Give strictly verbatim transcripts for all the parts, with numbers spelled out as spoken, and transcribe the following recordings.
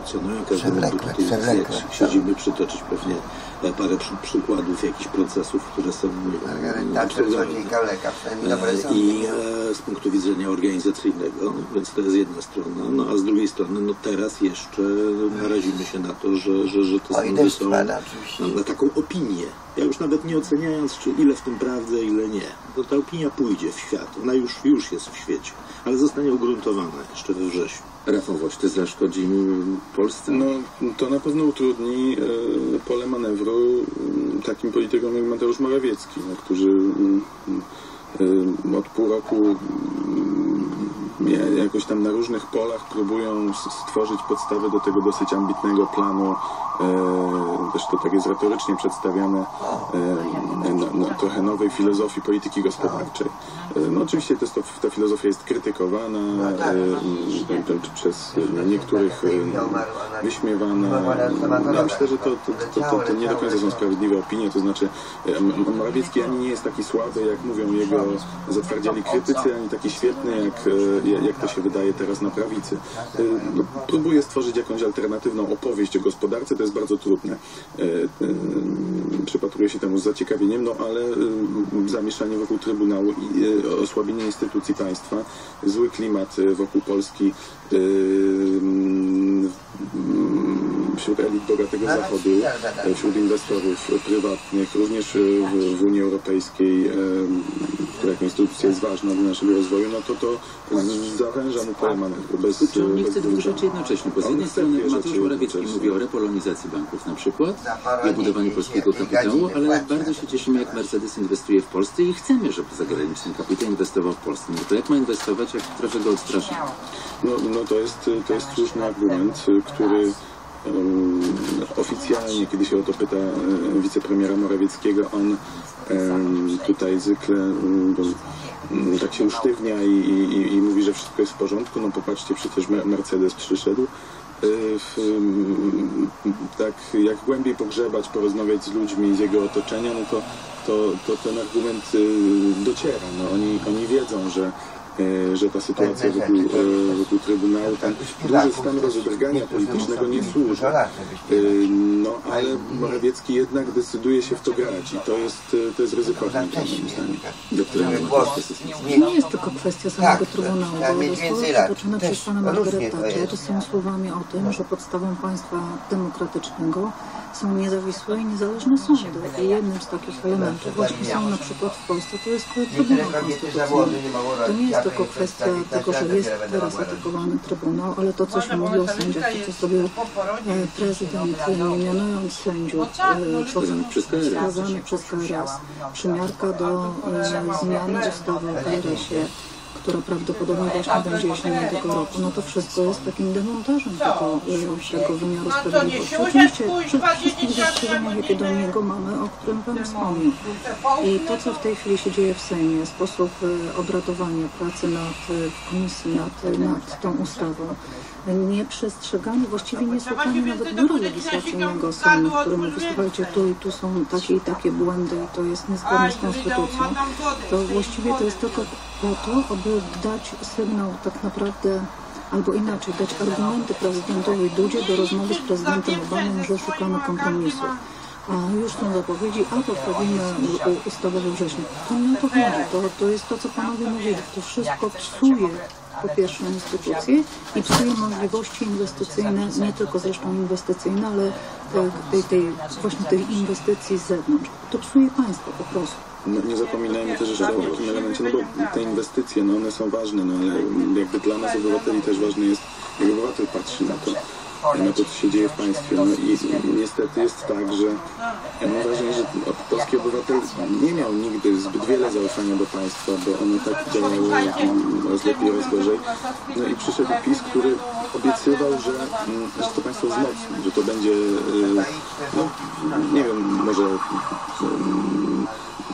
funkcjonują. Każdy mógłby tutaj, jak siedzimy, przytoczyć pewnie parę przy, przykładów jakichś procesów, które są absurdalne. I e, z punktu widzenia organizacyjnego, więc to jest jedna strona, no a z drugiej strony, no teraz jeszcze narazimy się na to, że, że, że te sądy są na, na taką opinię. Ja już nawet nie oceniając, czy ile w tym prawdy, ile nie. To ta opinia pójdzie w świat. Ona już, już jest w świecie, ale zostanie ugruntowana jeszcze we wrześniu. Rafał Woś, zaszkodzi Polsce? No, to na pewno utrudni e, pole manewru e, takim politykom jak Mateusz Morawiecki, no, którzy e, od pół roku e, jakoś tam na różnych polach próbują stworzyć podstawę do tego dosyć ambitnego planu, e, też to tak jest retorycznie przedstawiane, e, no, no, trochę nowej filozofii polityki gospodarczej. E, no oczywiście to, ta filozofia jest krytykowana e, przez niektórych e, wyśmiewana. Ja myślę, że to, to, to, to, to nie do końca są sprawiedliwe opinie, to znaczy e, Morawiecki ani nie jest taki słaby, jak mówią jego zatwardziali krytycy, ani taki świetny, jak, jak to się wydaje teraz na prawicy. No, próbuje stworzyć jakąś alternatywną opowieść o gospodarce, to jest bardzo trudne. Przypatruję się temu z zaciekawieniem, no ale zamieszanie wokół Trybunału i osłabienie instytucji państwa, zły klimat wokół Polski wśród elit bogatego Zachodu, wśród inwestorów prywatnych, również w, w Unii Europejskiej, która jako instytucja jest ważna dla naszego rozwoju, no to to zawęża mu pole manewru. Bez, Czy on nie chce dwóch rzeczy jednocześnie? Bo z jednej strony Mateusz Morawiecki mówi o repolonizacji banków na przykład i o budowaniu polskiego kapitału, ale bardzo się cieszymy, jak Mercedes inwestuje w Polsce i chcemy, żeby zagraniczny kapitał inwestował w Polsce. No to jak ma inwestować, jak trochę go odstraszy? No, no to jest, to jest słuszny argument, który um, oficjalnie, kiedy się o to pyta um, wicepremiera Morawieckiego, on um, tutaj zwykle um, um, tak się usztywnia i, i, i mówi, że wszystko jest w porządku. No popatrzcie, przecież Mercedes przyszedł. W, tak jak głębiej pogrzebać, porozmawiać z ludźmi z jego otoczenia, no to, to, to ten argument dociera. No oni, oni wiedzą, że że ta sytuacja wokół, wokół Trybunału, ten duży stan rozedrgania politycznego nie służy. No, ale Morawiecki jednak decyduje się w to grać i to jest, to jest ryzykowne, moim zdaniem. Nie jest tylko kwestia samego Trybunału, bo rozmowa przytoczona przez pana Margaret Thatcher są słowami o tym, że podstawą państwa demokratycznego są niezawisłe i niezależne sądy. I jednym z takich elementów właśnie są na przykład w Polsce, to jest Trybunał Konstytucyjny. To nie jest tylko kwestia tego, że jest teraz atakowany Trybunał, ale to, co się mówi o sędziach, to, co zrobił prezydent, nie mianując sędziów wskazanych przez K R S, przymiarka do zmiany ustawy o K R S-ie, która prawdopodobnie właśnie będzie jesienią tego roku, no to wszystko jest takim demontażem tego, tego wymiaru sprawiedliwości. Oczywiście przy wszystkich zastrzeżeniach, jakie do niego mamy, o którym Pan wspomniał. I to, co w tej chwili się dzieje w Sejmie, sposób obradowania, pracy nad komisji, nad, nad tą ustawą, nieprzestrzeganie, właściwie niesłuchanie nawet biura legislacyjnego Sejmu, w którym mówi, słuchajcie, tu i tu są takie i takie błędy i to jest niezgodne z konstytucją, to właściwie to jest tylko po to, aby dać sygnał tak naprawdę, albo inaczej, dać argumenty prezydentowi Dudzie do rozmowy z prezydentem Obamą, że szukamy kompromisu. A już są zapowiedzi, a to wprawimy ustawę we wrześniu. To nie o to chodzi, to, to jest to, co panowie mówili, to wszystko psuje po pierwsze instytucje i psuje możliwości inwestycyjne, nie tylko zresztą inwestycyjne, ale tej, tej, właśnie tych inwestycji z zewnątrz. To psuje państwo po prostu. No, nie zapominajmy też jeszcze o takim elemencie, no bo te inwestycje, no one są ważne, no ale jakby dla nas obywateli też ważne jest, jak obywatel patrzy na to, na to, co się dzieje w państwie. No i niestety jest tak, że ja mam wrażenie, że polski obywatel nie miał nigdy zbyt wiele zaufania do państwa, bo ono tak działało raz lepiej, raz gorzej. No i przyszedł PiS, który obiecywał, że, że to państwo wzmocni, że to będzie, no nie wiem, może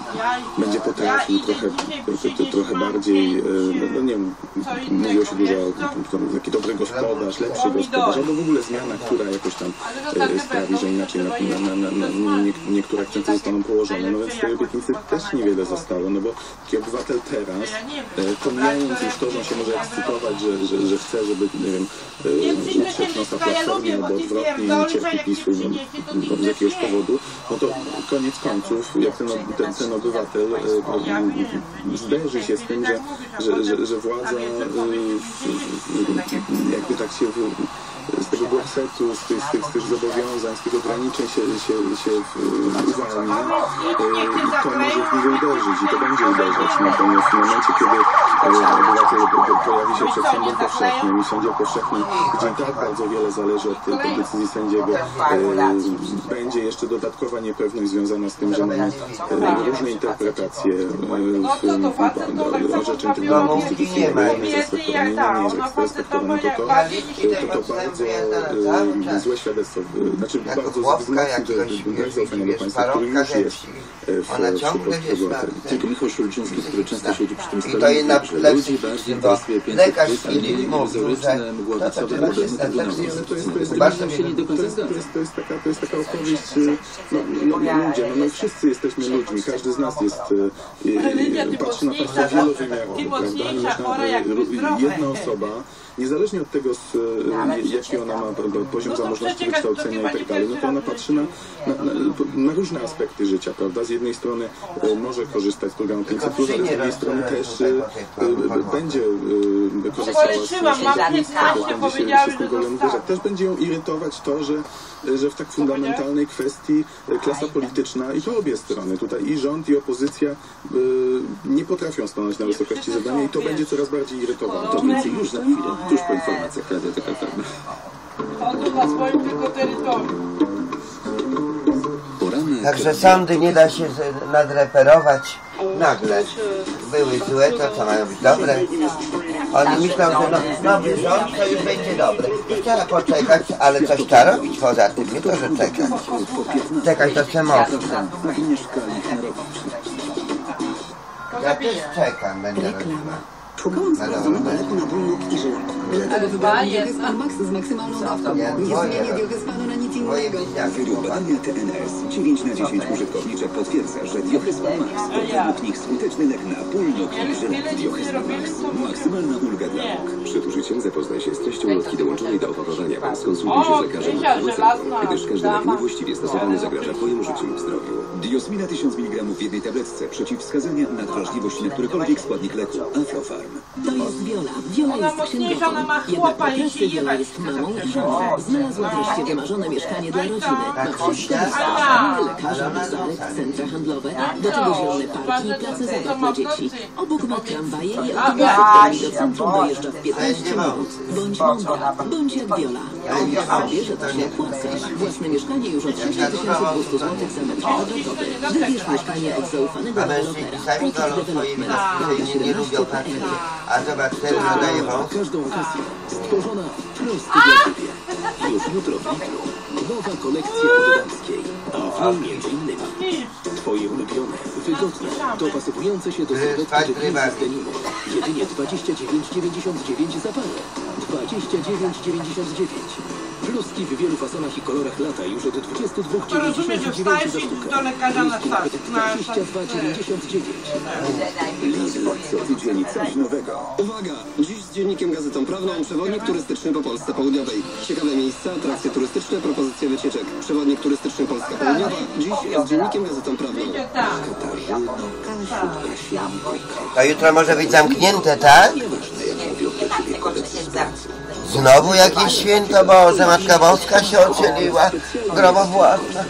będzie potrafił trochę, trochę bardziej, no, no nie wiem, mówiło się dużo o taki dobry gospodarz, lepszy gospodarz, albo w ogóle zmiana, która jakoś tam sprawi, że inaczej na, na, na, na, na nie, niektóre akcenty zostaną położone. No więc tej obietnicy też niewiele zostało, no bo taki obywatel teraz, pomijając już to, że on się może ekscytować, że, że, że chce, żeby, nie wiem, utrzeć nosa Platformie, albo odwrotnie i nie cierpi PiSu no, z jakiegoś powodu, no to koniec końców, jak ten, ten, ten obywatel zderzy się z tym, że, że, że, że władza jakby tak się z tego gorsetu, z tych, z tych, z tych zobowiązań, z tych ograniczeń się, się, się uwalnia, to może w niego uderzyć i to będzie uderzać. Natomiast w momencie, kiedy obywatel pojawi się przed sądem powszechnym i w sądzie powszechnym, gdzie i tak bardzo wiele zależy od tej, tej decyzji sędziego, będzie jeszcze dodatkowa niepewność związana z tym, że mamy różne interpretacje orzeczeń Trybunału Konstytucyjnego. Jedne jest respektowane, inne nie jest respektowane. To to, to, to bardzo e, złe świadectwo, znaczy bardzo wzmocni zaufanie do państwa, który już jest w przypadku. Tylko Michał Szulczyński, który często siedzi przy tym stole, że ludzi bardziej interesuje pięćset plus, a nie iluzoryczne, mgławicowe problemy Trybunału Konstytucyjnego. To jest taka, to jest taka opowieść, no, no, no ludzie, no, no wszyscy jesteśmy ludźmi, każdy z nas jest, e, patrzy na państwo wielowymiarowo, prawda? Jedna osoba, niezależnie od tego, z, jaki ona ma poziom zamożności, wykształcenia i tak dalej, no to ona patrzy na, na, na, na różne aspekty życia, prawda? Z jednej strony e, może korzystać z programu pięćset plus, ale z drugiej strony też e, będzie e, korzystała z naszych też będzie ją irytować to, że, że w tak fundamentalnej kwestii klasa polityczna i to obie strony, tutaj i rząd, i opozycja e, nie potrafią stanąć na wysokości zadania i to będzie coraz bardziej irytowane. To więcej już za chwilę, tuż po informacjach Radia T K F M. On na swoim tylko terytorium. Także sądy nie da się nadreperować nagle. Były złe, to co mają być dobre. Oni myślą, że no, nowy rząd to już będzie dobre. Trzeba poczekać, ale coś trzeba robić poza tym, nie to, że czekać. Czekać to co można. Ja też czekam, będę robiła. Szukałam sprawdzonego leku na ból nóg i żyłek. Dlatego wybrałam Diogespan Max z maksymalną dawką. Nie zmienię Diogespanu na nic innego. Wyrób badania T N S dziewięć na dziesięć użytkowniczek potwierdza, że Diogespan Max to według nich skuteczny lek na ból nóg i żyłek. Diogespan Max. Maksymalna ulga dla nóg. Przed użyciem zapoznaj się z treścią ulotki dołączonej do opakowania, bądź skonsultuj się z lekarzem lub farmaceutą, gdyż każdy lek niewłaściwie stosowany zagraża Twojemu życiu lub zdrowiu. Diosmina tysiąc miligramów w jednej tabletce przeciwwskazania na wrażliwość na którykolwiek składnik leku. Aflofarm. To jest Viola. Viola jest księgową. Jednak po pracy Viola jest mamą i żoną. Znalazła wreszcie wymarzone mieszkanie dla rodziny. Ma wszystko blisko. Lekarza, bazarek, centra handlowe, do tego zielone parki i place zabaw dla dzieci. Obok ma tramwaje i autobusy, którymi do centrum dojeżdża w piętnaście minut. Bądź mądra, bądź jak Viola. Powiedz sobie, że to się opłaca. Własne mieszkanie już od sześć tysięcy dwieście złotych za metr kwadratowy. Wybierz mieszkanie od zaufanego dewelopera. Płotek Development. Prawda siedemnaście P L. A zobacz, teraz nadaje wąs. Każdą okazję stworzona prosto dla Ciebie. Już jutro w Lidlu nowa kolekcja od Damskiej. A w niej między innymi Twoje ulubione, wygodne, dopasowujące się do sylwetki dżinsy z denimu. Jedynie dwadzieścia dziewięć dziewięćdziesiąt dziewięć za parę. dwadzieścia dziewięć dziewięćdziesiąt dziewięć. Bluzki w wielu fasonach i kolorach lata już od dwadzieścia dwa dziewięćdziesiąt dziewięć za sztukę. Bluzki nawet dwadzieścia dwa dziewięćdziesiąt dziewięć. Lidl, co tydzień coś nowego. Uwaga! Dziś z Dziennikiem Gazetą Prawną przewodnik turystyczny po Polsce Południowej. Ciekawe miejsca, atrakcje turystyczne, propozycje wycieczek. Przewodnik turystyczny Polska Południowa. Dziś z Dziennikiem Gazetą Prawną. To jutro może być zamknięte, tak? Znowu jakieś święto Boże, Matka Boska się ocieliła, gromowładna.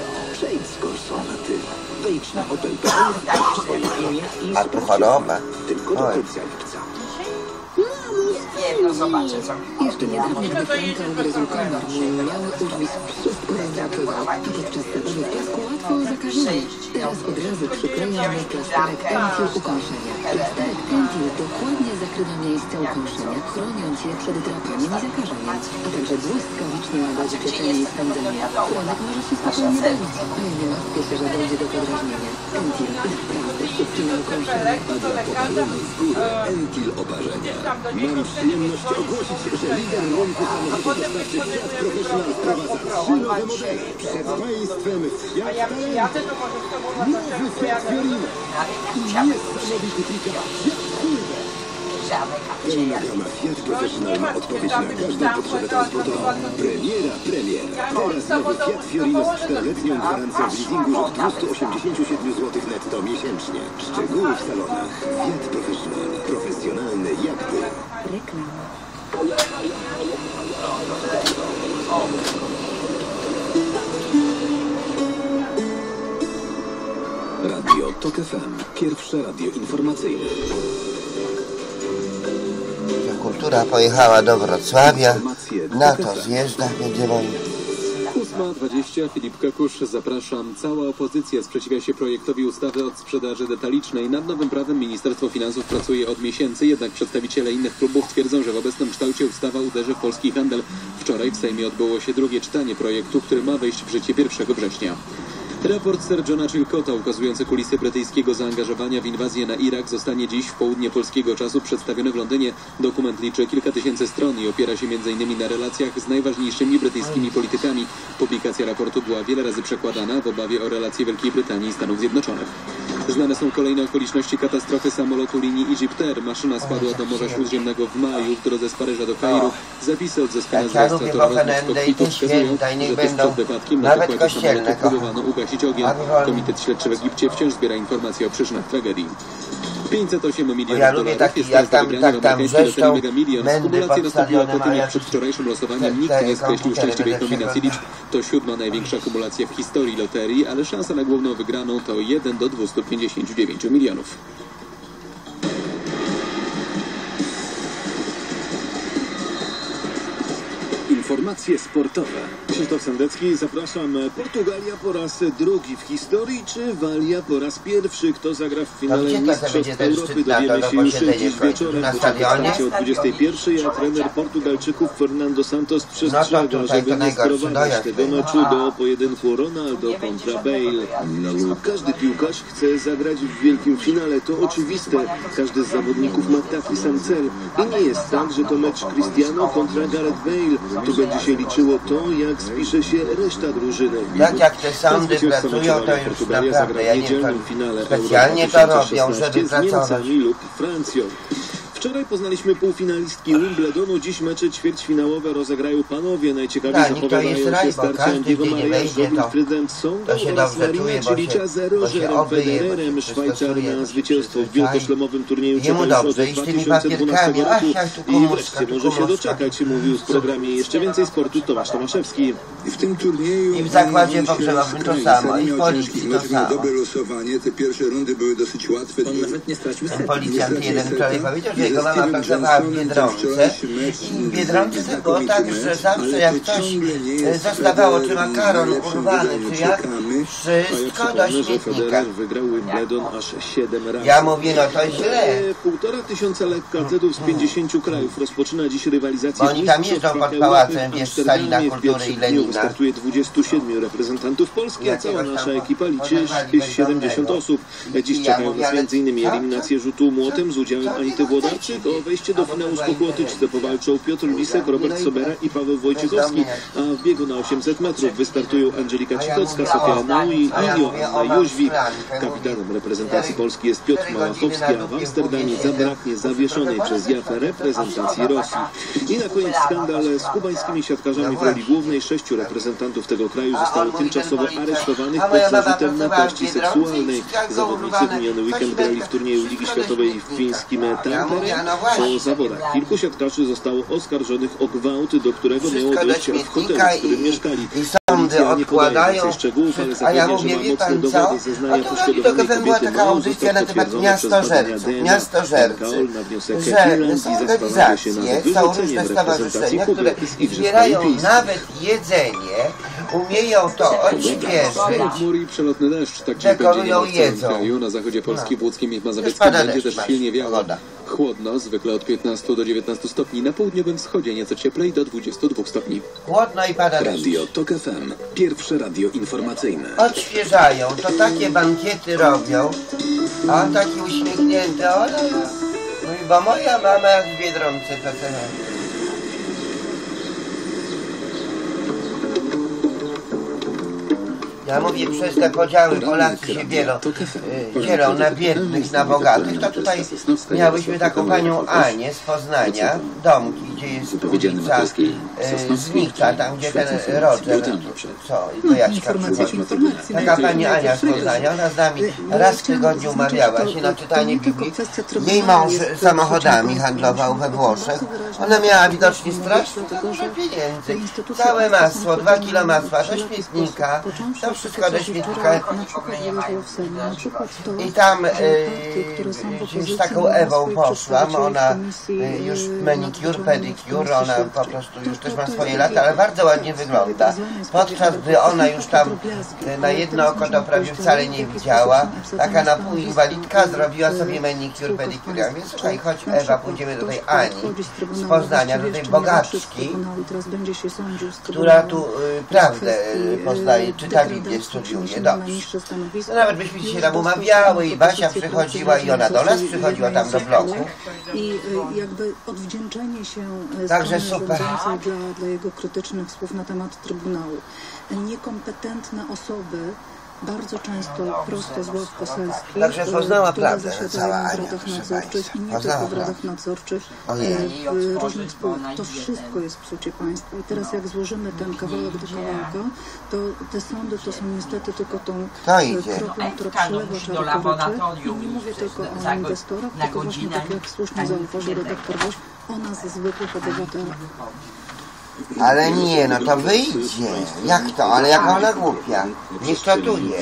A tu choroba. Oj. Jeszcze niedawno, gdy Franka ugryzł komar, miały urwis wszystko rozdrapywał, a podczas zabawy w piasku łatwo o zakażenie. Teraz od razu przyklejamy plasterek Entil ukąszenia. Plasterek Entil dokładnie zakrywa miejsce ukąszenia, chroniąc je przed drapaniem i zakażeniem, a także błyskawicznie łagodzi pieczenie i spędzenie. Franek może się spokojnie bawić, ale nie martwcie się, że dojdzie do podrażnienia. Entil naprawdę ucina ukąszenie. Entil oparzenia. Mam przyjemność ogłosić, że lider rynku samochodów dostawczych Fiat Professional wprowadza trzy nowe modele. Przed państwem Fiat Talent, nowy Fiat Fiorino i niesamowity pick-up Fiat Pulse. Pełna gama Fiat Professional ma odpowiedź na każdą potrzebę transportową. Premiera premier. Teraz nowy Fiat Fiorino z czteroletnią gwarancją w leasingu od dwieście osiemdziesiąt siedem złotych netto miesięcznie. Szczegóły w salonach. Fiat Professional. Profesjonalny jak ty. Reklama. Radio Tok F M. Pierwsze radio informacyjne. Kultura pojechała do Wrocławia. Na to zjeżdża będzie wojna. ósma dwadzieścia. Filip Kakusz, zapraszam. Cała opozycja sprzeciwia się projektowi ustawy od sprzedaży detalicznej. Nad nowym prawem Ministerstwo Finansów pracuje od miesięcy, jednak przedstawiciele innych klubów twierdzą, że w obecnym kształcie ustawa uderzy w polski handel. Wczoraj w Sejmie odbyło się drugie czytanie projektu, który ma wejść w życie pierwszego września. Raport Sir Johna Chilcota ukazujący kulisy brytyjskiego zaangażowania w inwazję na Irak zostanie dziś w południe polskiego czasu przedstawiony w Londynie. Dokument liczy kilka tysięcy stron i opiera się między innymi na relacjach z najważniejszymi brytyjskimi politykami. Publikacja raportu była wiele razy przekładana w obawie o relacje Wielkiej Brytanii i Stanów Zjednoczonych. Znane są kolejne okoliczności katastrofy samolotu linii Egyptair. Maszyna spadła do Morza Śródziemnego w maju w drodze z Paryża do Kairu. Zapisy odzyskane z rejestratora rozmów z kokpitu wskazują, że tuż przed wypadkiem na pokładzie samolotu próbowano ugasić ogień. Komitet Śledczy w Egipcie wciąż zbiera informacje o przyczynach tragedii. pięćset osiem milionów ja dolarów taki, jest jak teraz tam, do wygrania tak, w tam amerykańskiej loterii zresztą Mega Millions. Kumulacja nastąpiła po tym, jak przed wczorajszym losowaniem nikt nie skreślił szczęśliwej kombinacji liczb. To siódma największa kumulacja w historii loterii, ale szansa na główną wygraną to jeden do dwustu pięćdziesięciu dziewięciu milionów. Informacje sportowe. Krzysztof Sendecki, zapraszam. Portugalia po raz drugi w historii, czy Walia po raz pierwszy? Kto zagra w finale Mistrzostw Europy? Dowiemy się już dziś wieczorem. Poczekajcie o dwudziestej pierwszej, a trener Portugalczyków Fernando Santos przestrzega, no żeby nie sprowadzić tego meczu do pojedynku Ronaldo kontra Bale. No, każdy piłkarz chce zagrać w wielkim finale, to oczywiste. Każdy z zawodników ma taki sam cel. I nie jest tak, że to mecz Cristiano kontra Gareth Bale. Tu będzie się liczyło to, jak spisze się reszta drużyny. Tak jak te sądy pracują, to już naprawdę, ja nie wiem, specjalnie to robią, żeby pracować. lub Francją. Wczoraj poznaliśmy półfinalistki Wimbledonu, dziś mecze ćwierćfinałowe rozegrają panowie. Najciekawiej tak, zapowiadają się raj, starcia Andiego Maria z Wilfriedem Tsongą oraz Maria Cilicia z Rogerem Federerem. Szwajcar na zwycięstwo w wielkoszlemowym turnieju czeka już od dwa tysiące dwunastego roku i wreszcie może się doczekać, mówił w programie Jeszcze więcej sportu Tomasz Tomaszewski. W tym turnieju i w zakładzie pogrzebowym to samo, i w policji to samo. Dobre losowanie, te pierwsze rundy były dosyć łatwe. On nawet nie stracił serii. Policjant jeden wczoraj powiedział, że jego mama pracowała w Biedronce i w Biedronce to było tak, że zawsze jak coś zostawało, czy makaron urwany, czy jak, wszystko do śmietnika. Wygrał Wimbledon aż siedem razy. Ja mówię, no to źle. Półtora tysiąca lekkoatletów z pięćdziesięciu krajów rozpoczyna dziś rywalizację. Bo oni tam jeżdżą pod pałacem, wiesz, Stalina Kultury i Lenina. Startuje dwudziestu siedmiu reprezentantów Polski, a cała nasza ekipa liczy siedemdziesiąt osób. Dziś czekają nas między innymi eliminację rzutu młotem z udziałem Anity Włodarczyk. O wejście do finału z Pokłotyczce powalczą Piotr Lisek, Robert Sobera i Paweł Wojciechowski, a w biegu na osiemset metrów wystartują Angelika Cicocka, Sofia Nau i Joanna Jóźwik. Kapitanem reprezentacji Polski jest Piotr Małachowski, a w Amsterdamie zabraknie zawieszonej przez J A F reprezentacji Rosji. I na koniec skandal z kubańskimi siatkarzami w roli głównej. Sześciu reprezentantów tego kraju zostało tymczasowo aresztowanych pod zarzutem napaści seksualnej. Zawodnicy w miniony weekend grali w turnieju Ligi Światowej w fińskim Tampere. Po zawodach kilku siatkarzy zostało oskarżonych o gwałt, do którego miało dojść w hotelu, w którym mieszkali. sądy odkładają, a ja mówię, wie pan co, a tu robi to K F M była taka audycja na temat miastożerców, miastożercy, że są organizacje, są różne stowarzyszenia, które zbierają nawet jedzenie, umieją to odświeżyć, dekorują i jedzą. Na zachodzie Polski, w Łódzkim i Mazowieckim będzie też silnie wiało. Chłodno, zwykle od piętnastu do dziewiętnastu stopni, na południowym wschodzie nieco cieplej do dwudziestu dwóch stopni. Chłodno i pada deszcz. Radio TOK F M, pierwsze radio informacyjne. Odświeżają, to takie bankiety robią, a on taki uśmiechnięty, o, no, no. Mówi, bo moja mama jak w Biedronce to sobie. Ja mówię, przez te podziały Polacy się bielą, y, dzielą na biednych, na bogatych. To tutaj miałyśmy taką panią Anię z Poznania, Domki, gdzie jest ulica y, Znicza, tam gdzie ten Roger, co, do Jaćka przychodzi. Taka pani Ania z Poznania, ona z nami raz w tygodniu umawiała się na czytanie Biblii. Jej mąż samochodami handlował we Włoszech. Ona miała widocznie strasznie dużo pieniędzy. Całe masło, dwa kilo masła do śmietnika, to wszystko do śmietnika. I tam y, z taką Ewą poszłam, ona y, już manicure, pedicure, ona po prostu już też ma swoje lata, ale bardzo ładnie wygląda. Podczas gdy ona już tam y, na jedno oko to prawie wcale nie widziała, taka na pół inwalidka zrobiła sobie manicure, pedicure. Ja mówię, słuchaj, chodź Ewa, pójdziemy do tej Ani z Poznania, do tej bogaczki, która tu y, prawdę y, poznaje, czyta Biblię, studiuje, dobrze. No, nawet byśmy się tam umawiały i Basia przychodziła i ona do nas przychodziła tam do bloku. I jakby odwdzięczenie się Także super. Dla, dla jego krytycznych słów na temat Trybunału. Niekompetentne osoby bardzo często prosto z ław poselskich, Także poznała które prawdę, zasiadają w radach nadzorczych i nie tylko w radach nadzorczych w różnych spółkach. To wszystko jest psucie państwa. I teraz jak złożymy ten kawałek do kawałka, to te sądy to są niestety tylko tą kroplą, która przylewa czarkowicze. I nie mówię tylko o inwestorach, tylko właśnie tak jak słusznie zauważył redaktor Woś, o nas zwykłych obywatelach. Ale nie, no to wyjdzie. Jak to? Ale jaka ona głupia. Nie szczatuje.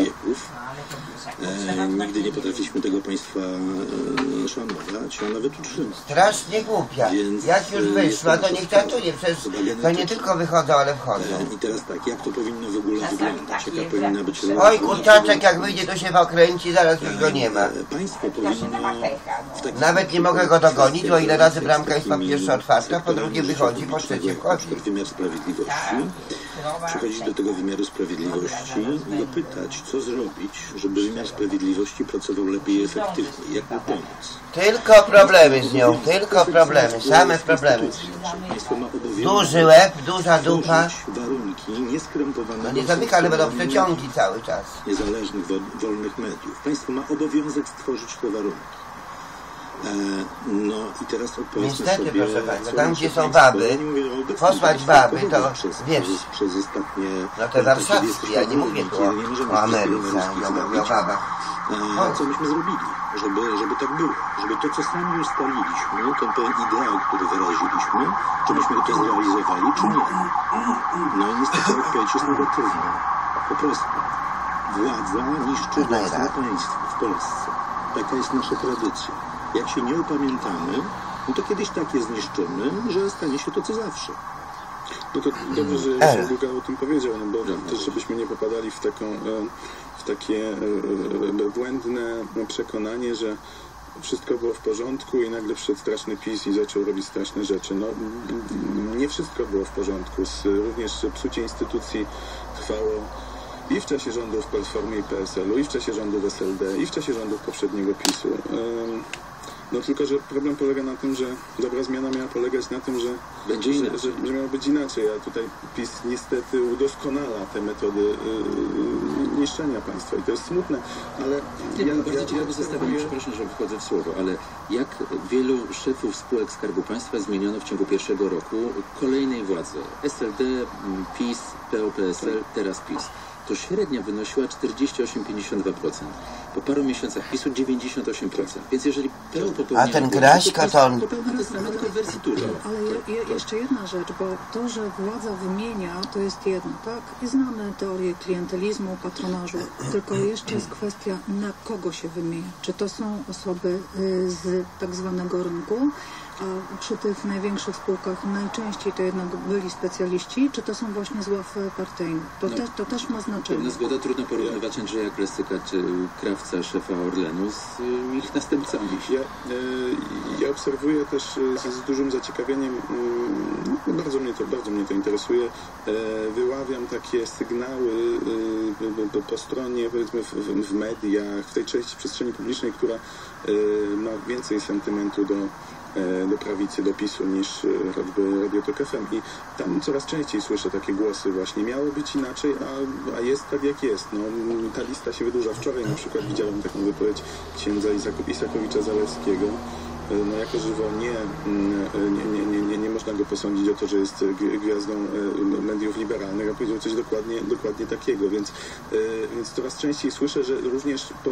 E, nigdy nie potrafiliśmy tego państwa e, szanować, a nawet utrzymać. Strasznie głupia. Więc, jak już wyszła, to nie czatuje. Przecież to nie tylko wychodzą, ale wchodzą. E, I teraz tak, jak to powinno w ogóle wyglądać? Jaka powinna być... Oj, kurczaczek, jak wyjdzie, to się okręci, zaraz już go nie ma. E, państwo powinno... Nawet nie mogę go dogonić, o ile razy bramka jest po pierwsze otwarta, po drugie wychodzi, po trzecie wchodzi. Wymiar sprawiedliwości. Przychodzić do tego wymiaru sprawiedliwości i go pytać, co zrobić, żeby wymiar sprawiedliwości pracował lepiej i efektywniej. Jak mu pomóc? Tylko problemy z nią, tylko problemy, same problemy. Duży łeb, duża dupa. Warunki nieskrępowane. No nie zamyka, ale będą przeciągi cały czas. Niezależnych, wolnych mediów. Państwo ma obowiązek stworzyć te warunki. E, no i teraz niestety, sobie, proszę Państwa, tam gdzie są baby, posłać baby, to przez, wiesz, przez, przez ostatnie... No te warszawskie, ja nie mówię tu o, o Ameryce, ja mówię o babach. E, co myśmy zrobili, żeby, żeby tak było, żeby to, co sami ustaliliśmy, ten pewien ideał, który wyraziliśmy, żebyśmy to zrealizowali, czy nie. No i niestety odpowiedź jest negatywna. Po prostu. Władza niszczy własne państwo w Polsce. Taka jest nasza tradycja. Jak się nie upamiętamy, no to kiedyś tak je zniszczymy, że stanie się to co zawsze. No to dobrze, że Jan Długa o tym powiedział, no bo też żebyśmy nie popadali w, taką, w takie błędne przekonanie, że wszystko było w porządku i nagle przyszedł straszny PiS i zaczął robić straszne rzeczy. No, nie wszystko było w porządku. Również psucie instytucji trwało i w czasie rządów Platformy i P S L u, i w czasie rządów S L D, i w czasie rządów poprzedniego PiSu. No tylko, że problem polega na tym, że dobra zmiana miała polegać na tym, że, Będzie że, że, że miało być inaczej, a tutaj PiS niestety udoskonala te metody yy, niszczenia państwa i to jest smutne, ale... Ja, ja, ja, ja zostawiam, przepraszam, że wchodzę w słowo, ale jak wielu szefów spółek Skarbu Państwa zmieniono w ciągu pierwszego roku kolejnej władzy? S L D, PiS, P O P S L, teraz PiS. to średnia wynosiła czterdzieści osiem do pięćdziesięciu dwóch procent. Po paru miesiącach PiSu dziewięćdziesiąt osiem procent. Więc jeżeli P O popełnia... A ten Graśka to on... popełnia to samo, tylko w wersji turbo. Ale je, je, jeszcze jedna rzecz, bo to, że władza wymienia, to jest jedno, tak? I znamy teorię klientelizmu, patronażu, tylko jeszcze jest kwestia, na kogo się wymienia. Czy to są osoby y, z tak zwanego rynku, a przy tych największych spółkach najczęściej to jednak byli specjaliści, czy to są właśnie z ław partyjnych? To, No, te, to też ma znaczenie. Pewna zgoda, trudno porównywać Andrzeja Klesyka czy Krawca, szefa Orlenu, z y, ich następcami. Ja, y, ja obserwuję też z, z dużym zaciekawieniem, y, bardzo, mnie to, bardzo mnie to interesuje, y, wyławiam takie sygnały y, y, po stronie, powiedzmy w, w mediach, w tej części przestrzeni publicznej, która y, ma więcej sentymentu do do prawicy, do PiSu niż choćby Radio Tok F M. I tam coraz częściej słyszę takie głosy właśnie. Miało być inaczej, a, a jest tak jak jest. No, ta lista się wydłuża. Wczoraj na przykład widziałem taką wypowiedź księdza Isakowicza-Zalewskiego. No jako żywo nie, nie, nie, nie, nie można go posądzić o to, że jest gwiazdą mediów liberalnych, a powiedział coś dokładnie, dokładnie takiego, więc, więc coraz częściej słyszę, że również po,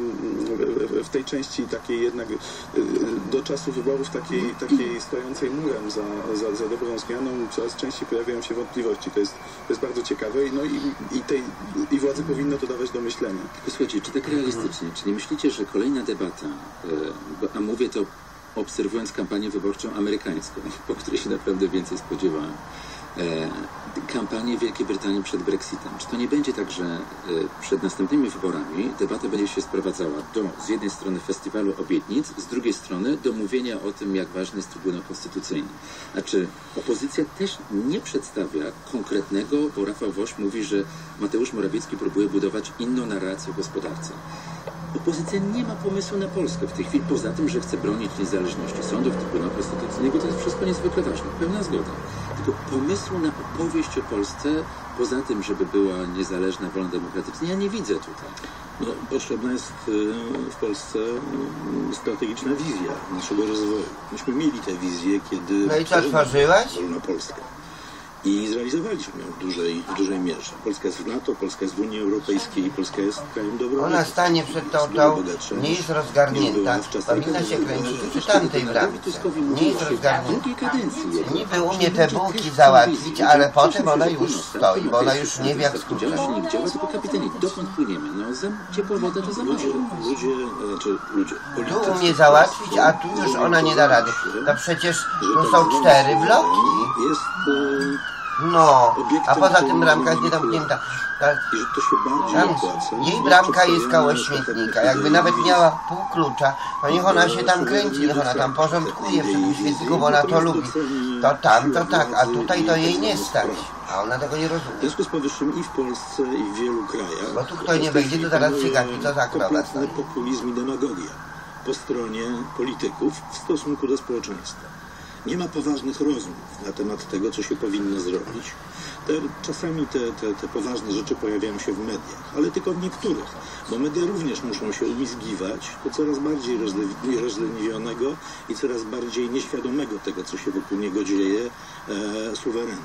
w tej części takiej jednak do czasu wyborów takiej, takiej stojącej murem za, za, za dobrą zmianą coraz częściej pojawiają się wątpliwości. To jest, to jest bardzo ciekawe no i, i, tej, i władzy powinno to dawać do myślenia. Słuchajcie, czy tak realistycznie, czy nie myślicie, że kolejna debata, a mówię to obserwując kampanię wyborczą amerykańską, po której się naprawdę więcej spodziewałem, e, kampanię Wielkiej Brytanii przed Brexitem. Czy to nie będzie tak, że e, przed następnymi wyborami debata będzie się sprowadzała do z jednej strony festiwalu obietnic, z drugiej strony do mówienia o tym, jak ważny jest Trybunał Konstytucyjny. A czy opozycja też nie przedstawia konkretnego, bo Rafał Woś mówi, że Mateusz Morawiecki próbuje budować inną narrację o gospodarce. Opozycja nie ma pomysłu na Polskę w tej chwili, poza tym, że chce bronić niezależności sądów, Trybunału Konstytucyjnego, to jest wszystko niezwykle ważne, pełna zgoda. Tylko pomysłu na opowieść o Polsce, poza tym, żeby była niezależna, wolna, demokratyczna, ja nie widzę tutaj. No, potrzebna jest w Polsce strategiczna wizja naszego rozwoju. Myśmy mieli tę wizję, kiedy... No i co, tworzyłaś? Wolna Polska. I zrealizowaliśmy ją w dużej, w dużej mierze. Polska jest w NATO, Polska jest w Unii Europejskiej, Polska jest krajem dobrym. Ona stanie przed tą, tą nie jest rozgarnięta, powinna się kręcić przy tamtej bramce. Nie jest rozgarnięta. Niby umie te bułki załatwić, ale potem ona już stoi, bo ona już nie wie jak skrócić. Nie działa, tylko kapitanie, dokąd płyniemy? No za ciepła woda to za mało. Ludzie, znaczy ludzie, tu umie załatwić, a tu już ona nie da rady. To przecież tu są cztery bloki. Jest... No, a poza tym bramka jest niedamknięta. Ta, tam, jej bramka jest koło śmietnika. Jakby nawet miała pół klucza, to niech ona się tam kręci, niech ona tam porządkuje przy tym śmietniku, bo ona to lubi. To tam, to tak, a tutaj to jej nie stać. A ona tego nie rozumie. W związku z powyższym i w Polsce, i w wielu krajach... Bo tu kto nie będzie, to teraz się gapi, to tak robię. Populizm i demagogia po stronie polityków w stosunku do społeczeństwa. Nie ma poważnych rozmów na temat tego, co się powinno zrobić. Te, czasami te, te, te poważne rzeczy pojawiają się w mediach, ale tylko w niektórych, bo media również muszą się umizgiwać do coraz bardziej rozlenionionego i coraz bardziej nieświadomego tego, co się wokół niego dzieje, e, suwerena.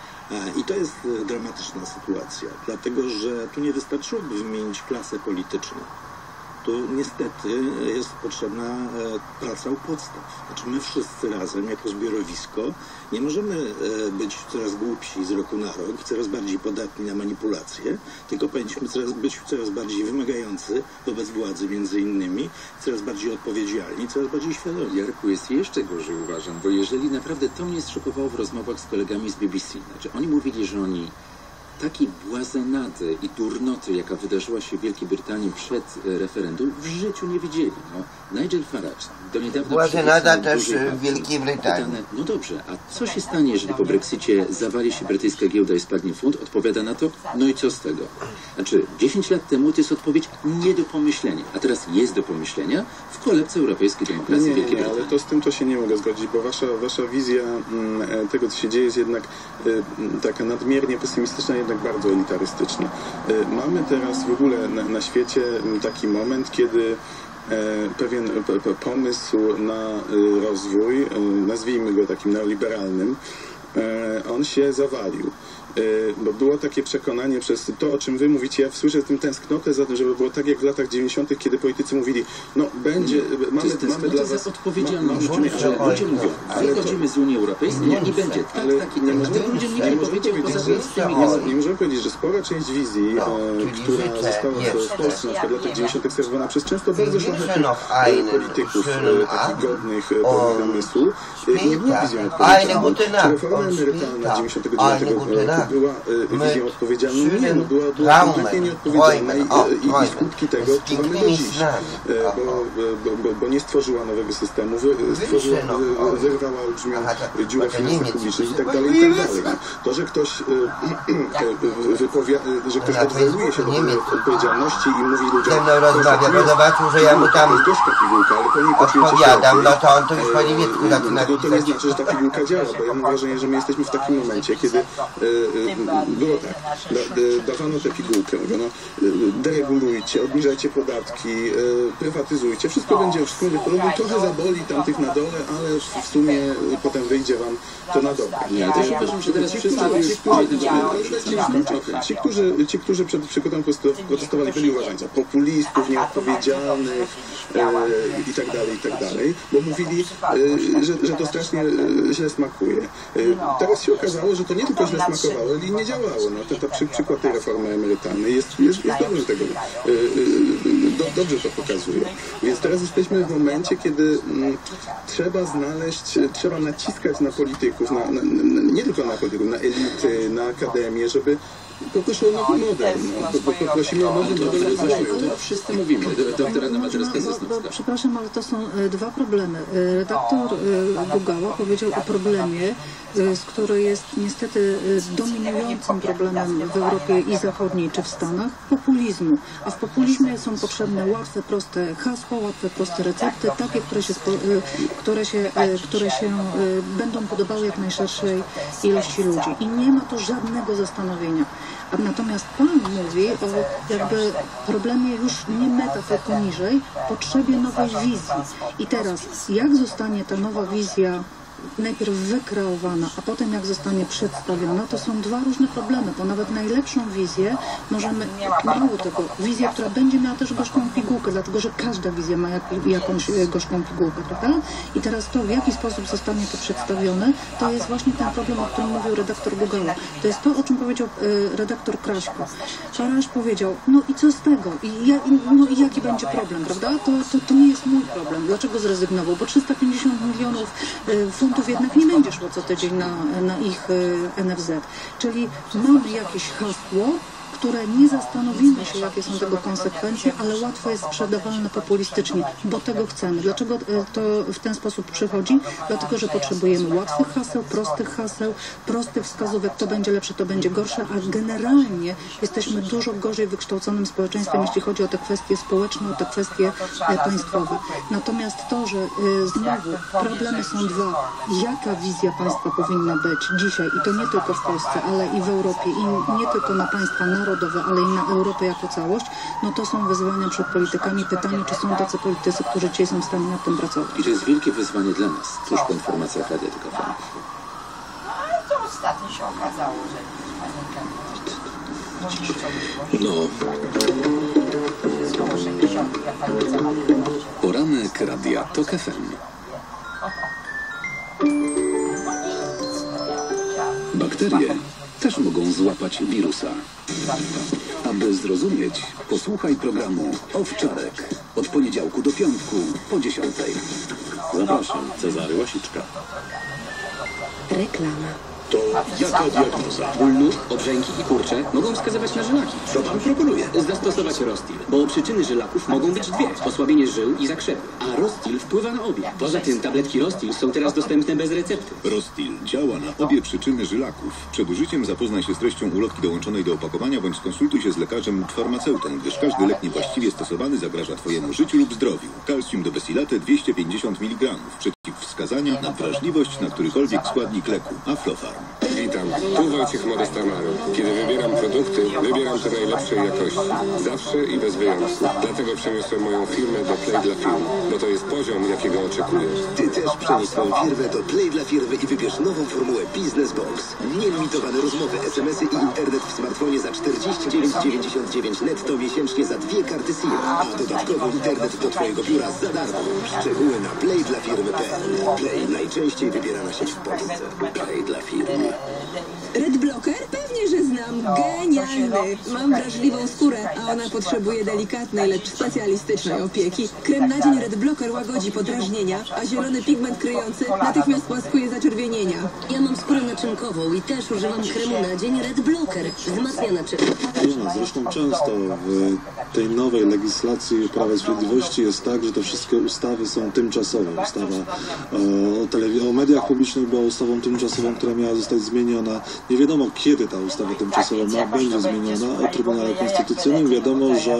E, I to jest dramatyczna sytuacja, dlatego że tu nie wystarczyłoby wymienić klasę polityczną. Tu niestety jest potrzebna praca u podstaw. Znaczy my wszyscy razem, jako zbiorowisko, nie możemy być coraz głupsi z roku na rok, coraz bardziej podatni na manipulacje, tylko powinniśmy coraz, być coraz bardziej wymagający wobec władzy między innymi, coraz bardziej odpowiedzialni, coraz bardziej świadomi. Jarku, jest jeszcze gorzej, uważam, bo jeżeli naprawdę to mnie zszokowało w rozmowach z kolegami z B B C, znaczy oni mówili, że oni takiej błazenady i durnoty, jaka wydarzyła się w Wielkiej Brytanii przed referendum, w życiu nie widzieli. No, Nigel Farage do niedawna... Błazenada też w Wielkiej Brytanii. Pytane, no dobrze, a co się stanie, jeżeli po Brexicie zawali się brytyjska giełda i spadnie funt? Odpowiada na to, no i co z tego? Znaczy, dziesięć lat temu to jest odpowiedź nie do pomyślenia, a teraz jest do pomyślenia w kolebce europejskiej demokracji nie, Wielkiej nie, Brytanii. Ale to z tym to się nie mogę zgodzić, bo wasza, wasza wizja m, tego, co się dzieje, jest jednak y, taka nadmiernie pesymistyczna, jednak bardzo elitarystyczna. Y, mamy teraz w ogóle na, na świecie taki moment, kiedy pewien pomysł na rozwój, nazwijmy go takim neoliberalnym, on się zawalił. bo było takie przekonanie przez to, o czym wy mówicie, ja słyszę z tym tęsknotę za tym, żeby było tak jak w latach dziewięćdziesiątych, kiedy politycy mówili, no będzie, mamy, mamy dla was... za odpowiedzialnością, że ludzie mówią, wychodzimy z Unii Europejskiej i będzie tak, ale tak i nie tak. możemy, Ludzie nie nie możemy powiedział powiedzieć, poza że, tymi nie, nie możemy powiedzieć, że spora część wizji, e, która została w Polsce na przykład w latach dziewięćdziesiątych serwowana przez często bardzo szlachetnych polityków, e, takich godnych pewnych namysłu, e, nie była wizją odpowiedzialną. Reforma emerytalna dziewięćdziesiątego dziewiątego roku była e, wizją odpowiedzialną? Nie, no była, była kompletnie nieodpowiedzialna i, i, i skutki tego odczuwamy do dziś, e, bo, bo, bo, bo nie stworzyła nowego systemu, wy, stworzyła, wy, wyrwała olbrzymią dziurę w finansach publicznych i tak dalej, i tak dalej. To, że ktoś e, wypowie, że ktoś odwołuje się do tej odpowiedzialności i mówi ludziom, ze mną rozmawia, bo zobaczył, że ja mu tam odpowiadam, no to on to już po niemiecku zaczyna pisać. To nie znaczy, że ta pigułka działa, bo ja mam wrażenie, że my jesteśmy w takim momencie, kiedy e, e, było tak, da, da, dawano tę pigułkę, mówiono, deregulujcie, obniżajcie podatki, e, prywatyzujcie, wszystko będzie, wszystko będzie w porządku, trochę zaboli tam tych na dole, ale w, w sumie e, potem wyjdzie wam to na dobre. Nie, ja też uważam, że teraz wszyscy Ci, którzy, ci, którzy przed przykładem protestowali, byli uważani za populistów, nieodpowiedzialnych e, i tak dalej, i tak dalej, bo mówili, e, że, że to strasznie e, źle smakuje. E, teraz się okazało, że to nie tylko źle smakowało, ale i nie działało. No, to, to przy, przykład tej reformy emerytalnej jest, jest, jest dobrze tego, e, e, do, dobrze to pokazuje. Więc teraz jesteśmy w momencie, kiedy m, trzeba znaleźć, trzeba naciskać na polityków, na, na, na, nie tylko na polityków, na elity, na akademię, żeby poproszę o nowy model. No. Poprosimy o nowy model rozwoju. To wszyscy mówimy. Doktor Anna Materska-Sosnowska. Przepraszam, ale to są dwa problemy. Redaktor Gugała powiedział o problemie, z który jest niestety dominującym problemem w Europie i zachodniej czy w Stanach, populizmu. A w populizmie są potrzebne łatwe, proste hasła, łatwe, proste recepty, takie, które się, które się, które się będą podobały jak najszerszej ilości ludzi. I nie ma tu żadnego zastanowienia. Natomiast Pan mówi o jakby problemie już nie metafor poniżej, potrzebie nowej wizji. I teraz, jak zostanie ta nowa wizja najpierw wykreowana, a potem jak zostanie przedstawiona, to są dwa różne problemy, bo nawet najlepszą wizję możemy, mało tego, wizję, która będzie miała też gorzką pigułkę, dlatego że każda wizja ma jak, jakąś gorzką pigułkę, prawda? I teraz to, w jaki sposób zostanie to przedstawione, to jest właśnie ten problem, o którym mówił redaktor Gugała. To jest to, o czym powiedział y, redaktor Kraśko. Szaraś powiedział, no i co z tego? I, ja, no i jaki będzie problem, prawda? To, to, to nie jest mój problem. Dlaczego zrezygnował? Bo trzysta pięćdziesiąt milionów y, funtów jednak nie będzie szło co tydzień na, na ich N F Z. Czyli mamy jakieś hasło, które nie zastanowimy się, jakie są tego konsekwencje, ale łatwo jest sprzedawalne populistycznie, bo tego chcemy. Dlaczego to w ten sposób przychodzi? Dlatego, że potrzebujemy łatwych haseł, prostych haseł, prostych wskazówek, to będzie lepsze, to będzie gorsze, a generalnie jesteśmy dużo gorzej wykształconym społeczeństwem, jeśli chodzi o te kwestie społeczne, o te kwestie państwowe. Natomiast to, że znowu problemy są dwa. Jaka wizja państwa powinna być dzisiaj? I to nie tylko w Polsce, ale i w Europie, i nie tylko na państwa narodowe, ale i na Europę jako całość, no to są wyzwania przed politykami. Pytanie, czy są tacy politycy, którzy dzisiaj są w stanie nad tym pracować. I to jest wielkie wyzwanie dla nas, tuż po informacjach Radia T K F. Ale to ostatnio się okazało, że No. Poranek Radia T K F M. Bakterie też mogą złapać wirusa. Aby zrozumieć, posłuchaj programu Owczarek od poniedziałku do piątku po dziesiątej. Zapraszam, Cezary Łasiczka. Reklama. To jaka diagnoza? Ból nóg, obrzęki i kurcze mogą wskazywać na żylaki. Co pan proponuje? Zastosować Rostil, bo przyczyny żylaków mogą być dwie. Osłabienie żył i zakrzepy. A Rostil wpływa na obie. Poza tym tabletki Rostil są teraz dostępne bez recepty. Rostil działa na obie przyczyny żylaków. Przed użyciem zapoznaj się z treścią ulotki dołączonej do opakowania bądź skonsultuj się z lekarzem lub farmaceutą, gdyż każdy lek niewłaściwie stosowany zagraża Twojemu życiu lub zdrowiu. Kalcium do Besilate dwieście pięćdziesiąt miligramów. Przeciwwskazania na wrażliwość na którykolwiek składnik leku. Aflofarm. Witam Tu Wojciech Modesta Maru. Kiedy wybieram produkty, wybieram te najlepszej jakości. Zawsze i bez wyjątku. Dlatego przeniosłem moją firmę do Play dla firm, bo to jest poziom, jakiego oczekuję. Ty też przenieś swoją firmę do Play dla firmy i wybierz nową formułę Business Box. Nielimitowane rozmowy, es em esy i internet w smartfonie za czterdzieści dziewięć dziewięćdziesiąt dziewięć netto miesięcznie za dwie karty SIM, a dodatkowo internet do Twojego biura za darmo. Szczegóły na play dla firmy kropka pe el. Play, najczęściej wybierana sieć w Polsce. Play dla firmy. Red Blocker? Pewnie, że znam. Genialny. Mam wrażliwą skórę, a ona potrzebuje delikatnej, lecz specjalistycznej opieki. Krem na dzień Red Blocker łagodzi podrażnienia, a zielony pigment kryjący natychmiast maskuje zaczerwienienia. Ja mam skórę naczynkową i też używam kremu na dzień Red Blocker. Wzmacnia naczynkę. Ja, zresztą często w tej nowej legislacji Prawa i Sprawiedliwości jest tak, że te wszystkie ustawy są tymczasowe. Ustawa o, telewi- o mediach publicznych była ustawą tymczasową, która miała zostać zmieniona. Nie wiadomo, kiedy ta ustawa tymczasowa ma, będzie zmieniona. O Trybunale Konstytucyjnym wiadomo, że,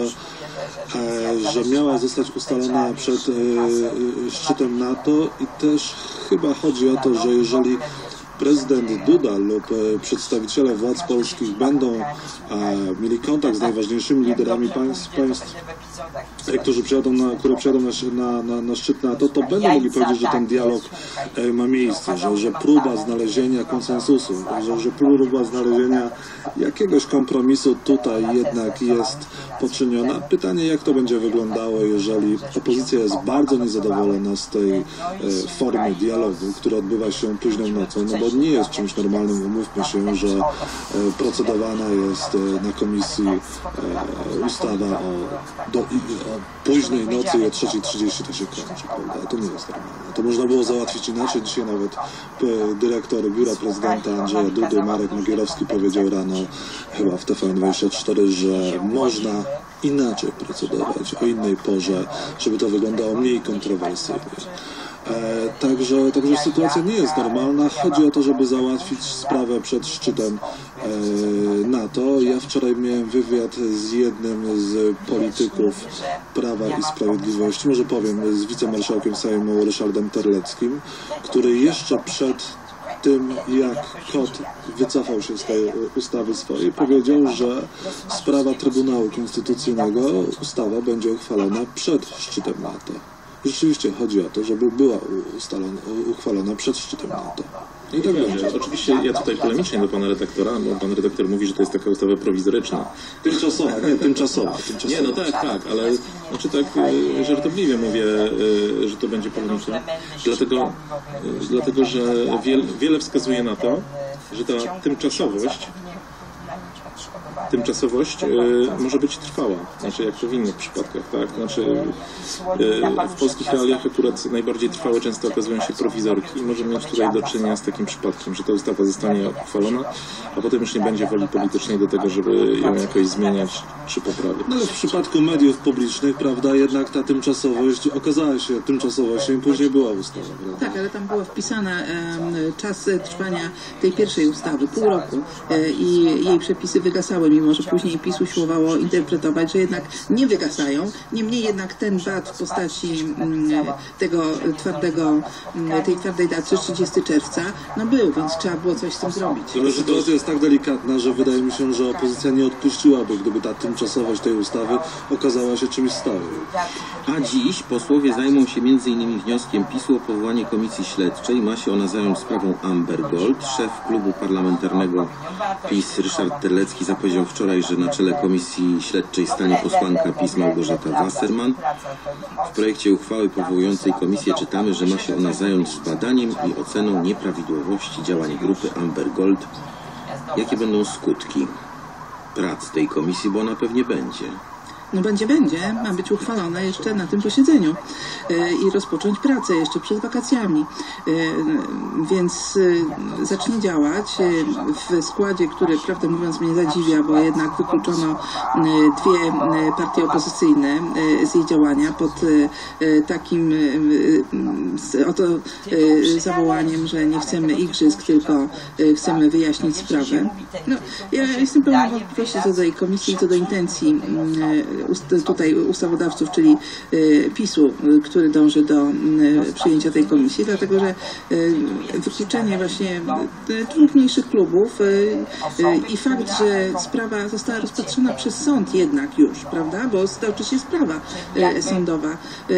e, że miała zostać ustalona przed e, szczytem NATO i też chyba chodzi o to, że jeżeli prezydent Duda lub e, przedstawiciele władz polskich będą e, mieli kontakt z najważniejszymi liderami państw, państw e, którzy przyjadą na, które przyjadą na, na, na, na szczyt NATO, to będą mogli powiedzieć, że ten dialog e, ma miejsce, że, że próba znalezienia konsensusu, że, że próba znalezienia jakiegoś kompromisu tutaj jednak jest poczyniona. Pytanie, jak to będzie wyglądało, jeżeli opozycja jest bardzo niezadowolona z tej e, formy dialogu, która odbywa się późną nocą, no bo nie jest czymś normalnym, umówmy się, że e, procedowana jest e, na komisji e, ustawa o, do, i, o późnej nocy i o trzeciej trzydzieści to się kończy, prawda? To nie jest normalne. To można było załatwić inaczej. Dzisiaj nawet e, dyrektor biura prezydenta Andrzeja Dudy, Marek Magierowski, powiedział rano chyba w T V N dwadzieścia cztery, że można inaczej procedować, o innej porze, żeby to wyglądało mniej kontrowersyjnie. E, także, także sytuacja nie jest normalna. Chodzi o to, żeby załatwić sprawę przed szczytem e, NATO. Ja wczoraj miałem wywiad z jednym z polityków Prawa i Sprawiedliwości, może powiem, z wicemarszałkiem Sejmu Ryszardem Terleckim, który jeszcze przed tym, jak Kot wycofał się z tej ustawy swojej, powiedział, że sprawa Trybunału Konstytucyjnego, ustawa będzie uchwalona przed szczytem NATO. Rzeczywiście chodzi o to, żeby była ustalona, uchwalona przed szczytem NATO. I tak będzie. Oczywiście ja tutaj polemicznie do pana redaktora, bo pan redaktor mówi, że to jest taka ustawa prowizoryczna. Tymczasowa, nie, tymczasowa. tymczasowa. Nie, no tak, tak, ale znaczy tak e, żartobliwie mówię, e, że to będzie polemiczne, dlatego, e, dlatego że wiel, wiele wskazuje na to, że ta tymczasowość Tymczasowość e, może być trwała, znaczy jak to w innych przypadkach, tak? Znaczy e, w polskich realiach akurat najbardziej trwałe często okazują się prowizorki i możemy mieć tutaj do czynienia z takim przypadkiem, że ta ustawa zostanie uchwalona, a potem już nie będzie woli politycznej do tego, żeby ją jakoś zmieniać czy poprawiać. No ale w przypadku mediów publicznych, prawda, jednak ta tymczasowość okazała się tymczasowością i później była ustawa, prawda? Tak, ale tam było wpisane e, czas trwania tej pierwszej ustawy, pół roku e, i jej przepisy wygasały, mimo że później PiS usiłowało interpretować, że jednak nie wygasają. Niemniej jednak ten dat w postaci m, tego twardego, m, tej twardej daty trzydziestego czerwca, no był, więc trzeba było coś z tym zrobić. Ale sytuacja jest tak delikatna, że wydaje mi się, że opozycja nie odpuściłaby, gdyby ta tymczasowość tej ustawy okazała się czymś stałym. A dziś posłowie zajmą się między innymi wnioskiem PiSu o powołanie komisji śledczej. Ma się ona zająć sprawą Amber Gold. Szef klubu parlamentarnego PiS Ryszard Terlecki zapowiedział wczoraj, że na czele komisji śledczej stanie posłanka PiS Małgorzata Wasserman. W projekcie uchwały powołującej komisję czytamy, że ma się ona zająć badaniem i oceną nieprawidłowości działań grupy Amber Gold. Jakie będą skutki prac tej komisji, bo ona pewnie będzie. No będzie, będzie, ma być uchwalone jeszcze na tym posiedzeniu e, i rozpocząć pracę jeszcze przed wakacjami, e, więc e, zacznie działać e, w składzie, który prawdę mówiąc mnie zadziwia, bo jednak wykluczono e, dwie e, partie opozycyjne e, z jej działania pod e, takim e, oto e, zawołaniem, że nie chcemy igrzysk, tylko e, chcemy wyjaśnić sprawę. No, ja jestem pełna wątpliwości co do tej komisji, co do intencji e, tutaj ustawodawców, czyli PiSu, który dąży do przyjęcia tej komisji, dlatego że wykluczenie właśnie dwóch mniejszych klubów i fakt, że sprawa została rozpatrzona przez sąd jednak już, prawda, bo to oczywiście sprawa sądowa,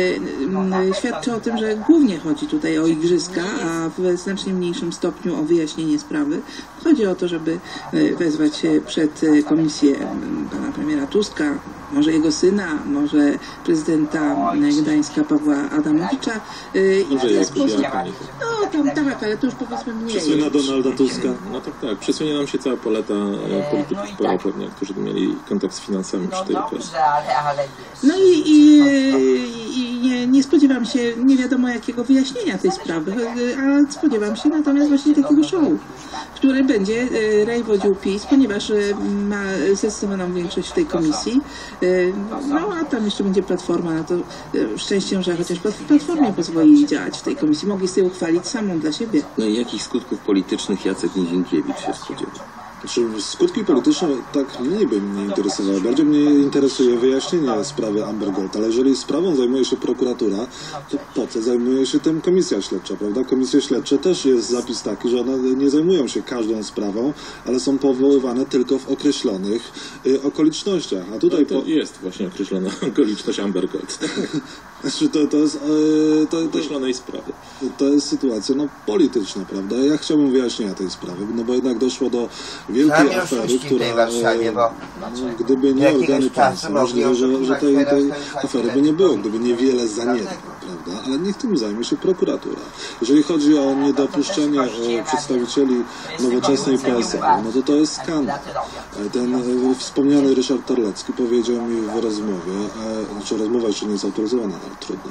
świadczy o tym, że głównie chodzi tutaj o igrzyska, a w znacznie mniejszym stopniu o wyjaśnienie sprawy. Chodzi o to, żeby wezwać przed komisję pana premiera Tuska, może jego syna, może prezydenta Gdańska Pawła Adamowicza. Może I jak sposób... No tam tak, ale to już powiedzmy mniej. Przesunięcia Donalda Tuska. No tak, tak. Przesunie nam się cała paleta polityków sporo pewnie, którzy mieli kontakt z finansami przy tej okazji. No i, i, i nie, nie spodziewam się nie wiadomo jakiego wyjaśnienia tej sprawy, a spodziewam się natomiast właśnie takiego show, który będzie rejwodził PiS, ponieważ ma zdecydowaną większość w tej komisji. No a tam jeszcze będzie Platforma, no to szczęściem, że chociaż Platformie pozwoli działać w tej komisji. Mogli sobie uchwalić samą dla siebie. No i jakich skutków politycznych Jacek Nizinkiewicz się spodziewa? Znaczy, skutki polityczne tak mniej by mnie interesowały. Bardziej mnie interesuje wyjaśnienie sprawy Amber Gold. Ale jeżeli sprawą zajmuje się prokuratura, to po co zajmuje się tym komisja śledcza, prawda? Komisje śledcze też jest zapis taki, że one nie zajmują się każdą sprawą, ale są powoływane tylko w określonych y, okolicznościach. A tutaj no to po... jest właśnie określona okoliczność Amber Gold. Znaczy, to, to jest... Yy, to, to, określonej sprawy. To jest sytuacja no, polityczna, prawda? Ja chciałbym wyjaśnienia tej sprawy, no bo jednak doszło do wielkiej afery, która, Warszawie, bo gdyby nie organy państwa, możliwe, że, że tej, tej afery by nie było, gdyby niewiele zaniedbań, prawda? Ale niech tym zajmie się prokuratura. Jeżeli chodzi o niedopuszczenie przedstawicieli nowoczesnej P S L, no to to jest skandal. Ten wspomniany Ryszard Terlecki powiedział mi w rozmowie, znaczy rozmowa jeszcze nie jest autoryzowana, ale trudno,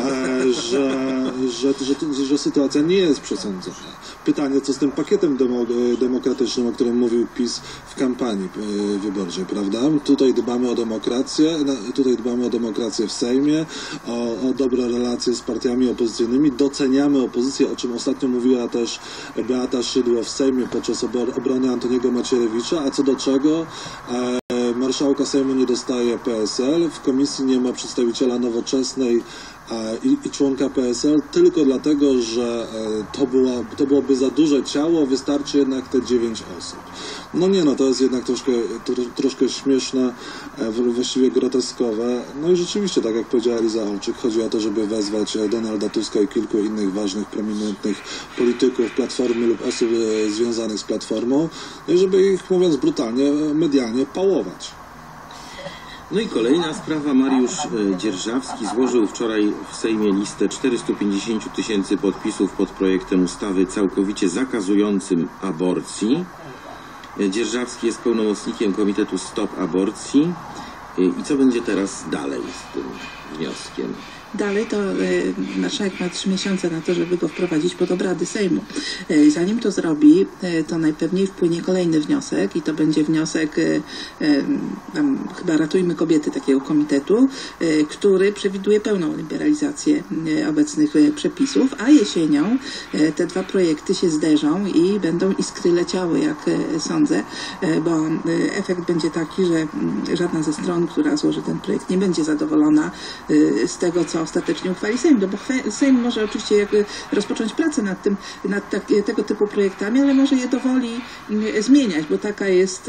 że, że, że, że sytuacja nie jest przesądzona. Pytanie, co z tym pakietem demo, demokratycznym, o którym mówił PiS w kampanii wyborczej, prawda? Tutaj dbamy o demokrację, tutaj dbamy o demokrację w Sejmie, o, o dobre relacje z partiami opozycyjnymi, doceniamy opozycję, o czym ostatnio mówiła też Beata Szydło w Sejmie podczas obrony Antoniego Macierewicza, a co do czego e, marszałka Sejmu nie dostaje P S L, w komisji nie ma przedstawiciela Nowoczesnej I, i członka P S L tylko dlatego, że to, była, to byłoby za duże ciało, wystarczy jednak te dziewięć osób. No nie no, to jest jednak troszkę, to, troszkę śmieszne, właściwie groteskowe. No i rzeczywiście, tak jak powiedziała Eliza Olczyk, chodzi o to, żeby wezwać Donalda Tuska i kilku innych ważnych, prominentnych polityków Platformy lub osób związanych z Platformą, no i żeby ich, mówiąc brutalnie, medialnie pałować. No i kolejna sprawa. Mariusz Dzierżawski złożył wczoraj w Sejmie listę czterystu pięćdziesięciu tysięcy podpisów pod projektem ustawy całkowicie zakazującym aborcji. Dzierżawski jest pełnomocnikiem Komitetu Stop Aborcji. I co będzie teraz dalej z tym wnioskiem? Dalej to y, marszałek ma trzy miesiące na to, żeby go wprowadzić pod obrady Sejmu. Y, zanim to zrobi, y, to najpewniej wpłynie kolejny wniosek i to będzie wniosek y, y, tam, chyba Ratujmy Kobiety, takiego komitetu, y, który przewiduje pełną liberalizację y, obecnych y, przepisów, a jesienią y, te dwa projekty się zderzą i będą iskry leciały, jak y, sądzę, y, bo y, efekt będzie taki, że y, żadna ze stron, która złoży ten projekt, nie będzie zadowolona y, z tego, co ostatecznie uchwali Sejm, no bo Sejm może oczywiście jakby rozpocząć pracę nad tym, nad tak, tego typu projektami, ale może je dowoli zmieniać, bo taka jest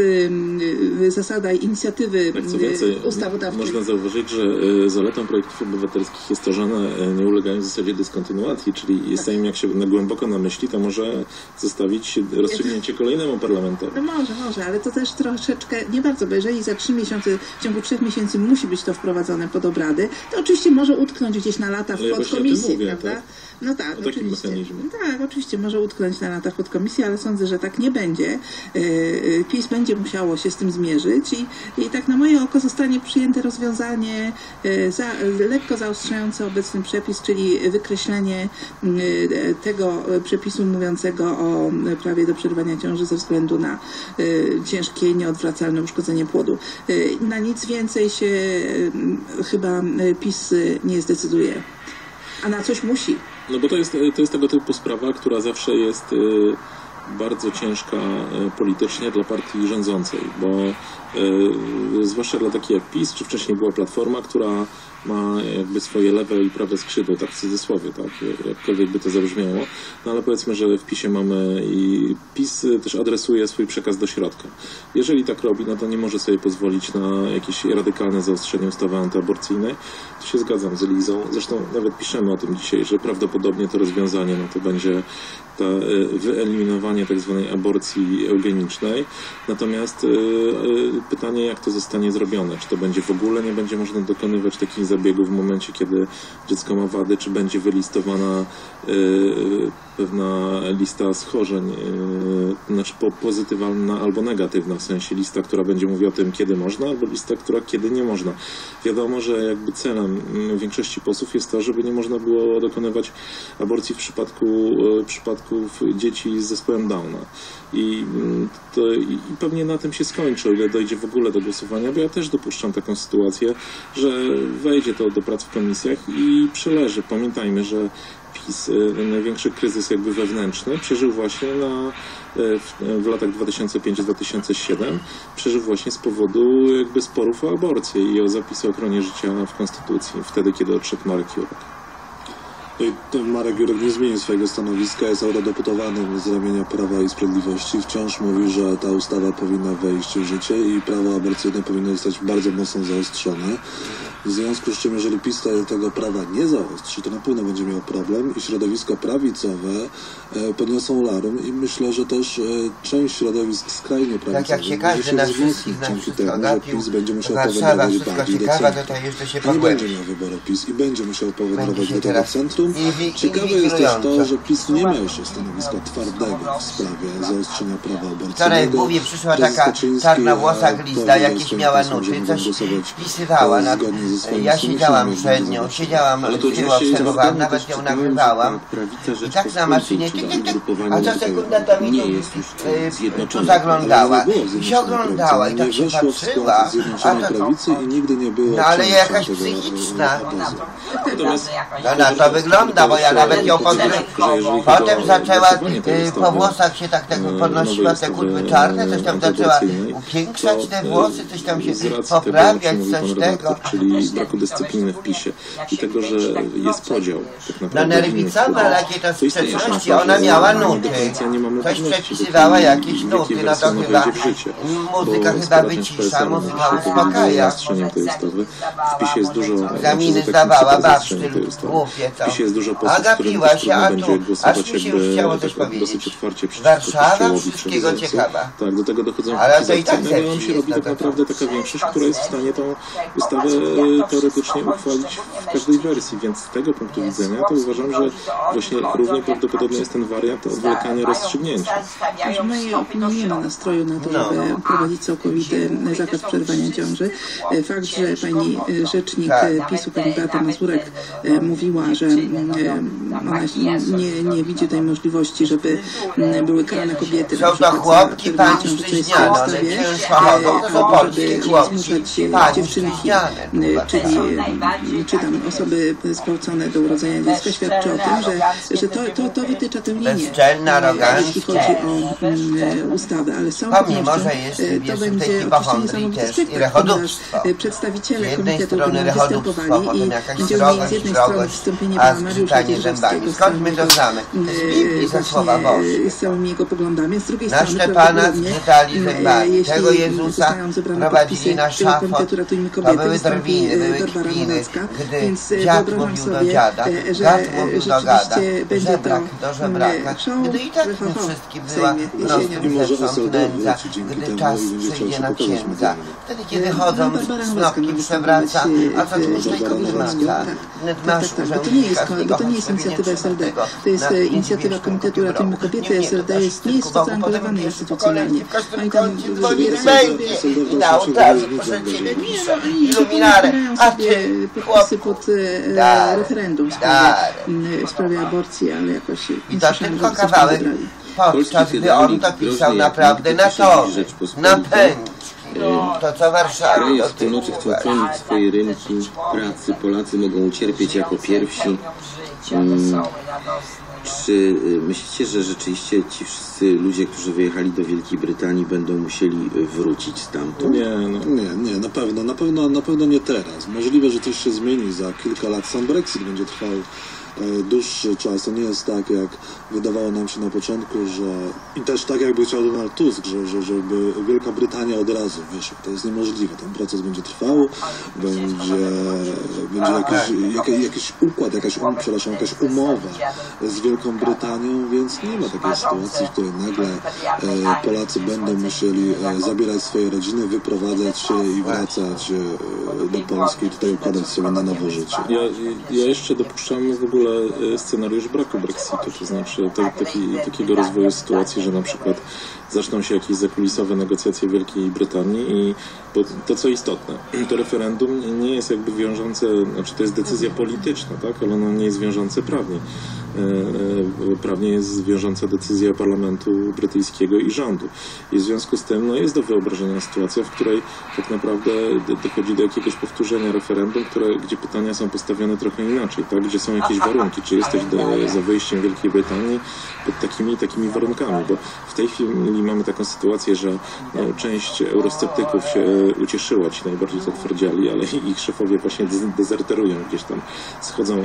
y, zasada inicjatywy tak, co więcej, ustawodawczej. Można zauważyć, że zaletą projektów obywatelskich jest to, że one nie ulegają w zasadzie dyskontynuacji, czyli Sejm jak się na głęboko namyśli, to może zostawić rozstrzygnięcie kolejnemu parlamentowi. No może, może, ale to też troszeczkę, nie bardzo, bo jeżeli za trzy miesiące, w ciągu trzech miesięcy musi być to wprowadzone pod obrady, to oczywiście może utknąć gdzieś na latach w podkomisji, prawda? Tak? No tak, o takim mechanizmie. Tak, oczywiście może utknąć na latach podkomisji, ale sądzę, że tak nie będzie. PiS będzie musiało się z tym zmierzyć i, i tak na moje oko zostanie przyjęte rozwiązanie za, lekko zaostrzające obecny przepis, czyli wykreślenie tego przepisu mówiącego o prawie do przerywania ciąży ze względu na ciężkie, nieodwracalne uszkodzenie płodu. Na nic więcej się chyba PiS nie zdecyduje. A na coś musi. No bo to jest, to jest tego typu sprawa, która zawsze jest bardzo ciężka politycznie dla partii rządzącej, bo e, zwłaszcza dla takiej jak PiS, czy wcześniej była Platforma, która ma jakby swoje lewe i prawe skrzydło, tak w cudzysłowie, tak, jakkolwiek by to zabrzmiało, no ale powiedzmy, że w PiSie mamy i PiS też adresuje swój przekaz do środka. Jeżeli tak robi, no to nie może sobie pozwolić na jakieś radykalne zaostrzenie ustawy antyaborcyjnej. To się zgadzam z Elizą, zresztą nawet piszemy o tym dzisiaj, że prawdopodobnie to rozwiązanie, no to będzie ta, wyeliminowanie tak zwanej aborcji eugenicznej. Natomiast pytanie, jak to zostanie zrobione? Czy to będzie w ogóle, nie będzie można dokonywać takich zabiegów w momencie, kiedy dziecko ma wady, czy będzie wylistowana pewna lista schorzeń, znaczy pozytywna albo negatywna, w sensie lista, która będzie mówiła o tym, kiedy można, albo lista, która kiedy nie można. Wiadomo, że jakby celem większości posłów jest to, żeby nie można było dokonywać aborcji w przypadku przypadków dzieci z zespołem Downa. I, to, i pewnie na tym się skończy, o ile dojdzie w ogóle do głosowania, bo ja też dopuszczam taką sytuację, że wejdzie to do prac w komisjach i przeleży. Pamiętajmy, że PiS największy kryzys jakby wewnętrzny przeżył właśnie na, w, w latach dwa tysiące piąty do dwa tysiące siódmego przeżył właśnie z powodu jakby sporów o aborcję i o zapisy o ochronie życia w Konstytucji, wtedy kiedy odszedł Marek Jurek. Marek Jurek nie zmienił swojego stanowiska, jest eurodeputowanym z ramienia Prawa i Sprawiedliwości. Wciąż mówi, że ta ustawa powinna wejść w życie i prawo aborcyjne powinno zostać bardzo mocno zaostrzone. W związku z czym, jeżeli PiS tego prawa nie zaostrzy, to na pewno będzie miał problem i środowiska prawicowe e, podniosą larum i myślę, że też e, część środowisk skrajnie prawicowych tak jak się każdy na wszystkich, na wszystko gapił, PiS będzie musiał Warszawa, wszystko ciekawe, to to jeszcze się pogłębi. Nie będzie miał wyboru PiS i będzie musiał powędrować do tego centrum. Ciekawe jest też to, że PiS nie miał jeszcze stanowiska twardego w sprawie zaostrzenia prawa aborcyjnego. Wczoraj w Buwie przyszła taka czarnowłosa glizda, jakieś miała nuty, coś wpisywała na ja siedziałam przed nią, siedziałam, obserwowałam, nawet ją nagrywałam i tak na maszynie, a co sekunda to mi tu, tu zaglądała i się oglądała i tak się patrzyła, a to, no ale jakaś psychiczna. No na to wygląda, bo ja nawet ją podgrywam. Potem zaczęła, po włosach się tak, tak podnosiła te kurwy czarne, coś tam zaczęła upiększać te włosy, coś tam się poprawiać, coś tego. Braku dyscypliny w PiSie i tego, że jest podział tak naprawdę. No nerwicowa, ale jakie to sprzeczności, ona miała nuty. Coś przepisywała jakieś nuty, no to chyba muzyka chyba wycisza, muzyka uspokaja. W PiSie jest dużo egzaminy zdawała, babszty, głupie to. A gapiła się, a tu, aż mi się już chciało coś powiedzieć. Warszawa wszystkiego ciekawa. Tak, do tego dochodzą ale to i tak ale nam się robi tak naprawdę taka większość, która jest w stanie tą ustawę teoretycznie uchwalić w każdej wersji, więc z tego punktu widzenia to uważam, że właśnie równie prawdopodobny jest ten wariant odwlekania rozstrzygnięcia. My nie opiniujemy nastroju na to, żeby prowadzić całkowity zakaz przerywania ciąży. Fakt, że pani rzecznik PiSu, pani Beata Mazurek mówiła, że ona nie, nie widzi tej możliwości, żeby były karane kobiety są to chłopki pańszczyźniane, one ciężko chodzą, to są polskie chłopki dziewczynki, czyli czy tam osoby zgwałcone do urodzenia dziecka, świadczy o tym, że, że to, to, to wytycza tę linię, jeśli chodzi o um, ustawę, ale są pomimo, że jest, to jest będzie niesamowity spektakl, ponieważ przedstawiciele komitetu będą występowali i będzie mieli z jednej strony wystąpienie pana Mariusza Dzierżawskiego skąd my to znamy? z całymi jego poglądami, a z drugiej strony prawdopodobnie, jeśli zostaną zebrane podpisy tego komitetu Ratujmy Kobiety, były drwiny, były kpiny, więc wyobrażam sobie, że rzeczywiście będzie to show wszystkim była prostą księdza, gdy czas przyjdzie na księdza. Wtedy, kiedy chodzą snopki przewraca, a co tu tylko wymaca. To nie jest, to nie jest inicjatywa S L D, to jest inicjatywa Komitetu Ratujmy Kobiety. S L D jest, nie jest specjalnie polewany instytucjonalnie. Oni tam i na ołtarzu proszę Ciebie pisze iluminare, a Ty podpisy pod e, referendum w sprawie, w sprawie aborcji, ale jakoś i to tylko kawałek, podczas gdy on to pisał naprawdę na to, na pęczki. To co Warszawa. Kraje wspólnoty chcą chronić swoje rynki pracy. Polacy mogą ucierpieć jako pierwsi. Hmm. Czy myślicie, że rzeczywiście ci wszyscy ludzie, którzy wyjechali do Wielkiej Brytanii, będą musieli wrócić stamtąd? Nie, no, nie, nie, na pewno, na pewno, na pewno nie teraz. Możliwe, że coś się zmieni za kilka lat. Sam Brexit będzie trwał dłuższy czas. To nie jest tak, jak wydawało nam się na początku, że i też tak, jakby chciał Donald Tusk, że, że, żeby Wielka Brytania od razu wyszła. To jest niemożliwe. Ten proces będzie trwał, będzie, będzie jakiś, jak, jakiś układ, jakaś, um, przepraszam, jakaś umowa z Wielką Brytanią, więc nie ma takiej sytuacji, w której nagle e, Polacy będą musieli e, zabierać swoje rodziny, wyprowadzać się i wracać e, do Polski i tutaj układać sobie na nowo życie. Ja, ja jeszcze dopuszczam w ogóle scenariusz braku Brexitu, to znaczy to, taki, takiego rozwoju sytuacji, że na przykład zaczną się jakieś zakulisowe negocjacje w Wielkiej Brytanii i bo to, co istotne, to referendum nie jest jakby wiążące, znaczy to jest decyzja polityczna, tak, ale ono nie jest wiążące prawnie. Prawnie jest wiążąca decyzja parlamentu brytyjskiego i rządu. I w związku z tym no, jest do wyobrażenia sytuacja, w której tak naprawdę dochodzi do jakiegoś powtórzenia referendum, które, gdzie pytania są postawione trochę inaczej, tak? Gdzie są jakieś warunki, czy jesteś do, za wyjściem Wielkiej Brytanii pod takimi i takimi warunkami, bo w tej chwili mamy taką sytuację, że no, część eurosceptyków się ucieszyła, ci najbardziej zatwardziali, ale ich szefowie właśnie dezerterują, gdzieś tam schodzą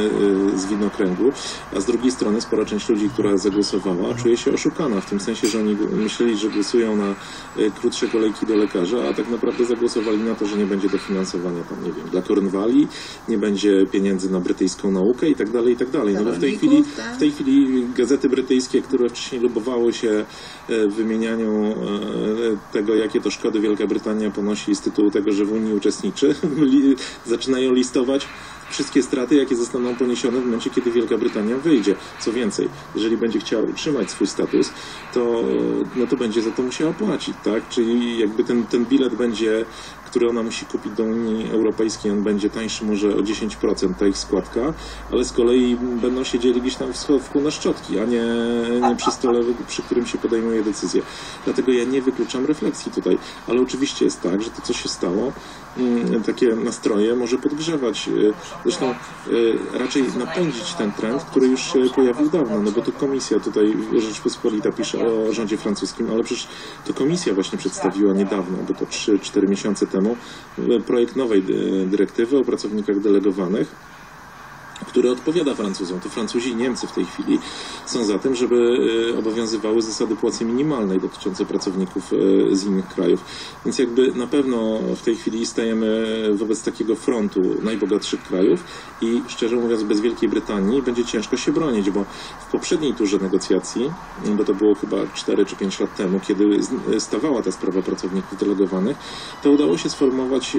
z widnokręgu. A z drugiej strony spora część ludzi, która zagłosowała, czuje się oszukana, w tym sensie, że oni myśleli, że głosują na krótsze kolejki do lekarza, a tak naprawdę zagłosowali na to, że nie będzie dofinansowania tam, nie wiem, dla Cornwalli, nie będzie pieniędzy na brytyjską naukę i tak dalej, i tak dalej. No bo w tej chwili, w tej chwili gazety brytyjskie, które wcześniej lubowały się w wymienianiu tego, jakie to szkody Wielka Brytania ponosi z tytułu tego, że w Unii uczestniczy, zaczynają listować wszystkie straty, jakie zostaną poniesione w momencie, kiedy Wielka Brytania wyjdzie. Co więcej, jeżeli będzie chciała utrzymać swój status, to, no to będzie za to musiała płacić, tak? Czyli jakby ten, ten bilet będzie, który ona musi kupić do Unii Europejskiej, on będzie tańszy może o dziesięć procent, ta ich składka, ale z kolei będą siedzieli gdzieś tam w schowku na szczotki, a nie, nie przy stole, przy którym się podejmuje decyzje. Dlatego ja nie wykluczam refleksji tutaj, ale oczywiście jest tak, że to, co się stało, takie nastroje może podgrzewać, zresztą raczej napędzić ten trend, który już się pojawił dawno, no bo to komisja tutaj, Rzeczpospolita pisze o rządzie francuskim, ale przecież to komisja właśnie przedstawiła niedawno, bo to trzy cztery miesiące temu, projekt nowej dyrektywy o pracownikach delegowanych, który odpowiada Francuzom. To Francuzi i Niemcy w tej chwili są za tym, żeby obowiązywały zasady płacy minimalnej dotyczące pracowników z innych krajów. Więc jakby na pewno w tej chwili stajemy wobec takiego frontu najbogatszych krajów i szczerze mówiąc bez Wielkiej Brytanii będzie ciężko się bronić, bo w poprzedniej turze negocjacji, bo to było chyba cztery czy pięć lat temu, kiedy stawała ta sprawa pracowników delegowanych, to udało się sformować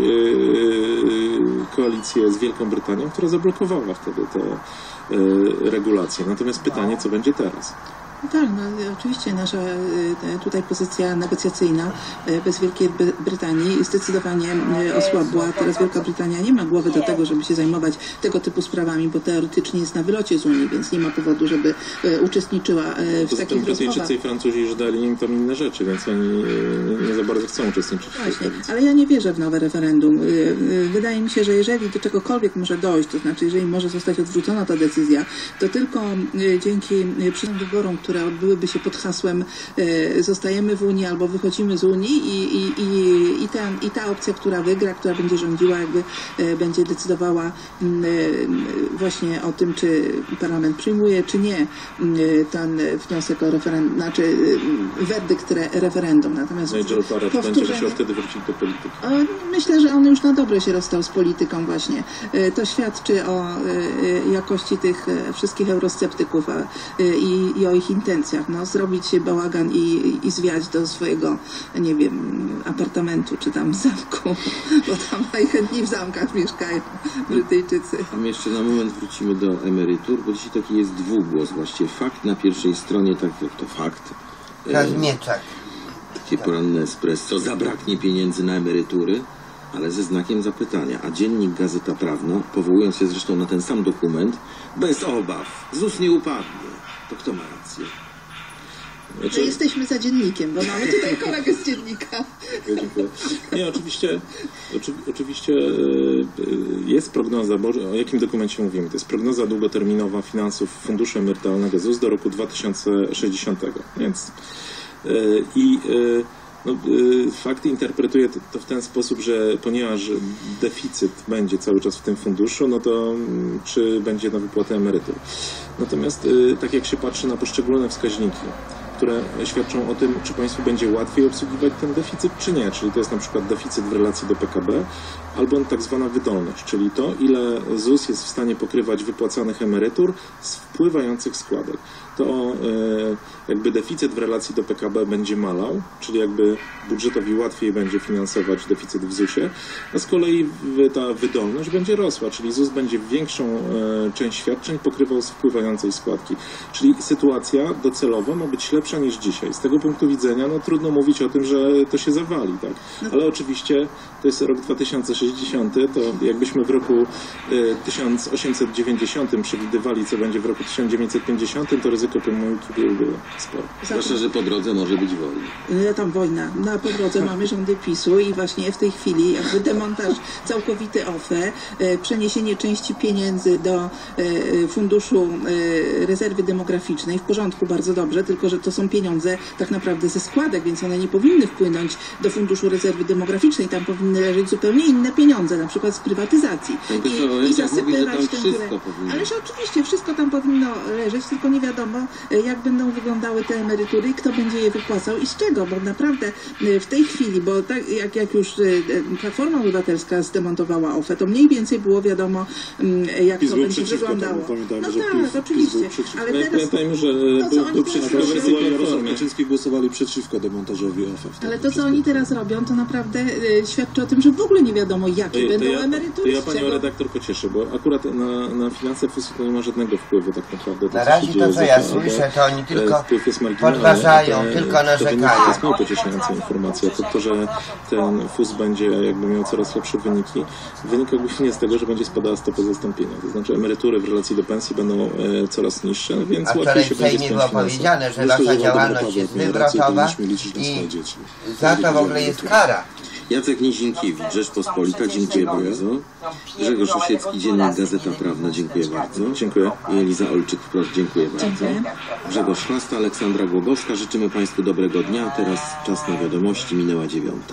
koalicję z Wielką Brytanią, która zablokowała wtedy te y, regulacje. Natomiast pytanie, co będzie teraz? Tak, no, oczywiście nasza tutaj pozycja negocjacyjna bez Wielkiej Brytanii zdecydowanie osłabła. Teraz Wielka Brytania nie ma głowy do tego, żeby się zajmować tego typu sprawami, bo teoretycznie jest na wylocie z Unii, więc nie ma powodu, żeby uczestniczyła w Poza takich rozmowach. Brytyjczycy i Francuzi już dali im tam inne rzeczy, więc oni nie za bardzo chcą uczestniczyć. Właśnie, ale ja nie wierzę w nowe referendum. Wydaje mi się, że jeżeli do czegokolwiek może dojść, to znaczy jeżeli może zostać odrzucona ta decyzja, to tylko dzięki przyszłym wyborom, które odbyłyby się pod hasłem e, zostajemy w Unii albo wychodzimy z Unii i, i, i, i, ta, i ta opcja, która wygra, która będzie rządziła, jakby e, będzie decydowała e, właśnie o tym, czy parlament przyjmuje, czy nie e, ten wniosek o referendum, znaczy e, werdykt re, referendum. Natomiast Nigel Farage będzie musiał wtedy wrócić do polityki. E, myślę, że on już na dobre się rozstał z polityką właśnie. E, to świadczy o e, jakości tych e, wszystkich eurosceptyków a, e, i, i o ich intencjach, no, zrobić się bałagan i, i zwiać do swojego, nie wiem, apartamentu, czy tam zamku, bo tam najchętniej w zamkach mieszkają Brytyjczycy. A my jeszcze na moment wrócimy do emerytur, bo dzisiaj taki jest dwugłos, właściwie fakt na pierwszej stronie, tak jak to fakt. Kazmieczak. Takie poranne espresso, zabraknie pieniędzy na emerytury, ale ze znakiem zapytania. A dziennik Gazeta Prawna, powołując się zresztą na ten sam dokument, bez obaw, ZUS nie upadnie. To kto ma rację? Znaczy... że jesteśmy za dziennikiem, bo mamy tutaj kolegę z dziennika. Dziękuję. Nie, oczywiście, oczy, oczywiście jest prognoza, bo o jakim dokumencie mówimy? To jest prognoza długoterminowa finansów Funduszu Emerytalnego Z U S do roku dwa tysiące sześćdziesiątego. Więc i no, fakt interpretuje to, to w ten sposób, że ponieważ deficyt będzie cały czas w tym funduszu, no to czy będzie na wypłatę emerytur. Natomiast tak jak się patrzy na poszczególne wskaźniki, które świadczą o tym, czy państwu będzie łatwiej obsługiwać ten deficyt, czy nie. Czyli to jest na przykład deficyt w relacji do P K B, albo tak zwana wydolność, czyli to, ile Z U S jest w stanie pokrywać wypłacanych emerytur z wpływających składek. To e, jakby deficyt w relacji do P K B będzie malał, czyli jakby budżetowi łatwiej będzie finansować deficyt w Z U S ie, a z kolei ta wydolność będzie rosła, czyli Z U S będzie większą e, część świadczeń pokrywał z wpływającej składki. Czyli sytuacja docelowo ma być lepsza niż dzisiaj. Z tego punktu widzenia no, trudno mówić o tym, że to się zawali, tak? Ale oczywiście to jest rok dwa tysiące sześćdziesiąty, to jakbyśmy w roku e, tysiąc osiemset dziewięćdziesiątym przewidywali, co będzie w roku tysiąc dziewięćset pięćdziesiątym, to ryzyko pomyłki byłoby spore. Zwłaszcza, że po drodze może być wojna. Tam wojna. Na po drodze mamy rządy PiSu i właśnie w tej chwili jakby demontaż całkowity O F E, przeniesienie części pieniędzy do Funduszu Rezerwy Demograficznej. W porządku, bardzo dobrze, tylko że to są pieniądze tak naprawdę ze składek, więc one nie powinny wpłynąć do Funduszu Rezerwy Demograficznej. Tam powinny leżeć zupełnie inne pieniądze, na przykład z prywatyzacji. I, i zasypywać mówi, ten które... Ależ oczywiście wszystko tam powinno leżeć, tylko nie wiadomo, jak będą wyglądały te emerytury, kto będzie je wypłacał i z czego, bo naprawdę w tej chwili, bo tak jak, jak już Platforma Obywatelska zdemontowała O F E, to mniej więcej było wiadomo, jak PiS to będzie wyglądało. Pamiętajmy, no że tak, PiS, oczywiście, PiS ale teraz pamiętajmy, że to, co był przeciwko Jarosław Kaczyński głosowali przeciwko demontażowi O F E. Ale to, co oni teraz robią, to naprawdę y, świadczy o tym, że w ogóle nie wiadomo, jakie to, będą to ja, emerytury. To ja panią redaktor pocieszę, bo akurat na, na finanse F U S u to nie ma żadnego wpływu tak naprawdę. Na razie to, co ja słyszę, to oni tylko podważają, tylko narzekają. To jest mało pocieszająca informacja. To, to, że ten F U S będzie jakby miał coraz lepsze wyniki, wynika głównie z tego, że będzie spadała stopa zastąpienia. To znaczy emerytury w relacji do pensji będą e, coraz niższe, więc a łatwiej się będzie nie było powiedziane, że wasza że działalność jest wywrotowa i za to w ogóle jest kara. Jacek Nizinkiewicz, Rzeczpospolita, dziękuję bardzo. Grzegorz Osiecki, Dziennik Gazeta Prawna, dziękuję bardzo. Dziękuję. I Eliza Olczyk, wprost, dziękuję bardzo. Dziękuję. Grzegorz Chlasta, Aleksandra Głogowska, życzymy Państwu dobrego dnia. Teraz czas na wiadomości, minęła dziewiąta.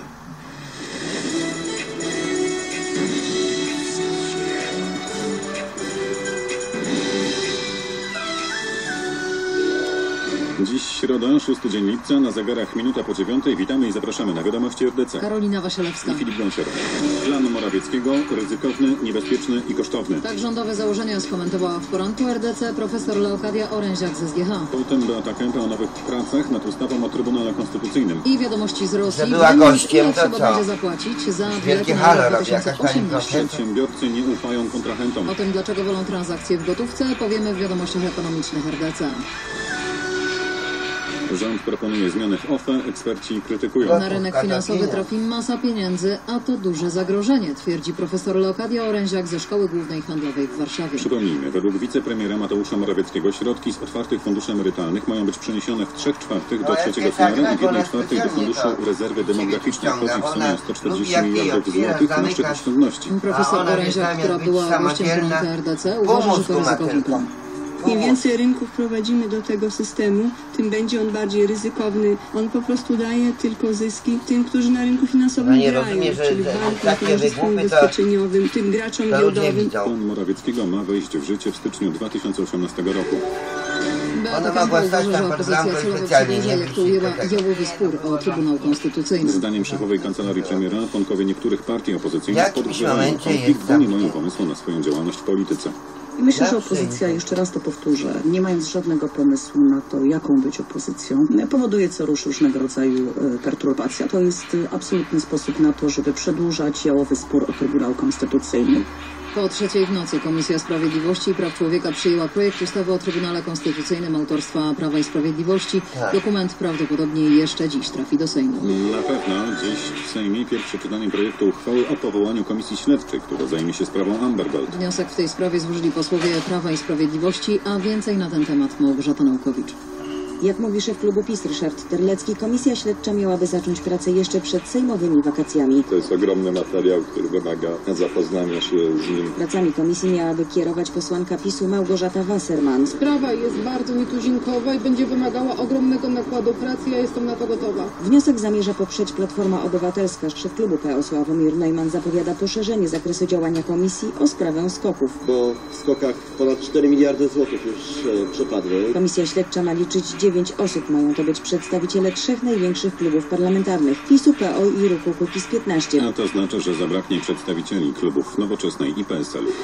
Dziś środa, szósty dzień lipca, na zegarach minuta po dziewiątej. Witamy i zapraszamy na wiadomości R D C. Karolina Wasielewska. I Filip Gąsiora. Plan Morawieckiego ryzykowny, niebezpieczny i kosztowny. Tak rządowe założenia skomentowała w poranku R D C profesor Leokadia Oręziak z S G H. Potem Beata Kępa o nowych pracach nad ustawą o Trybunale Konstytucyjnym. I wiadomości z Rosji. Że była gościem, to trzeba co? będzie zapłacić za Wielkie halo robi jakaś pani Przedsiębiorcy nie ufają kontrahentom. O tym, dlaczego wolą transakcje w gotówce, powiemy w wiadomościach ekonomicznych R D C. Rząd proponuje zmiany w O F E, eksperci krytykują. Na rynek finansowy trafi masa pieniędzy, a to duże zagrożenie, twierdzi profesor Leokadia Oręziak ze Szkoły Głównej Handlowej w Warszawie. Przypomnijmy, według wicepremiera Mateusza Morawieckiego środki z otwartych funduszy emerytalnych mają być przeniesione w trzech czwartych do trzeciego filaru i w jednej czwartej do Funduszu Rezerwy Demograficznej. Chodzi w sumie o sto czterdzieści miliardów złotych na szczyt oszczędności. Profesor Oręziak, która była gościem poranka R D C, uważa, że to ryzykowny plan. Im więcej rynków prowadzimy do tego systemu, tym będzie on bardziej ryzykowny. On po prostu daje tylko zyski tym, którzy na rynku finansowym no grają, rozumie, że czyli bankom, towarzystwom ubezpieczeniowym, tym graczom giełdowym. Plan Morawieckiego ma wejść w życie w styczniu dwa tysiące osiemnastego roku. Beata Kępa uważa, że opozycja celowo przedłuża, jak to ujęła, jałowy spór o Trybunał Konstytucyjny. Zdaniem szefowej Kancelarii Premiera, członkowie niektórych partii opozycyjnych podgrzewają konflikt, jest bo nie mają pomysłu na swoją działalność w polityce. I myślę, że opozycja, jeszcze raz to powtórzę, nie mając żadnego pomysłu na to, jaką być opozycją, powoduje co rusz różnego rodzaju perturbacja. To jest absolutny sposób na to, żeby przedłużać jałowy spór o Trybunał Konstytucyjny. Po trzeciej w nocy Komisja Sprawiedliwości i Praw Człowieka przyjęła projekt ustawy o Trybunale Konstytucyjnym autorstwa Prawa i Sprawiedliwości. Tak. Dokument prawdopodobnie jeszcze dziś trafi do Sejmu. Na pewno dziś w Sejmie pierwsze czytanie projektu uchwały o powołaniu Komisji Śledczej, która zajmie się sprawą Amber Gold. Wniosek w tej sprawie złożyli posłowie Prawa i Sprawiedliwości, a więcej na ten temat Małgorzata Naukowicz. Jak mówi szef klubu PiS Ryszard Terlecki, komisja śledcza miałaby zacząć pracę jeszcze przed sejmowymi wakacjami. To jest ogromny materiał, który wymaga zapoznania się z nim. Pracami komisji miałaby kierować posłanka PiSu Małgorzata Wasserman. Sprawa jest bardzo nietuzinkowa i będzie wymagała ogromnego nakładu pracy. Ja jestem na to gotowa. Wniosek zamierza poprzeć Platforma Obywatelska. Szef klubu P O Sławomir Neumann zapowiada poszerzenie zakresu działania komisji o sprawę skoków. Po skokach ponad cztery miliardy złotych już e, przepadły. Komisja śledcza ma liczyć dziewięć osób. Mają to być przedstawiciele trzech największych klubów parlamentarnych: PiSu, P O i ruchu Kukiz piętnaście. A to znaczy, że zabraknie przedstawicieli klubów Nowoczesnej i P S L.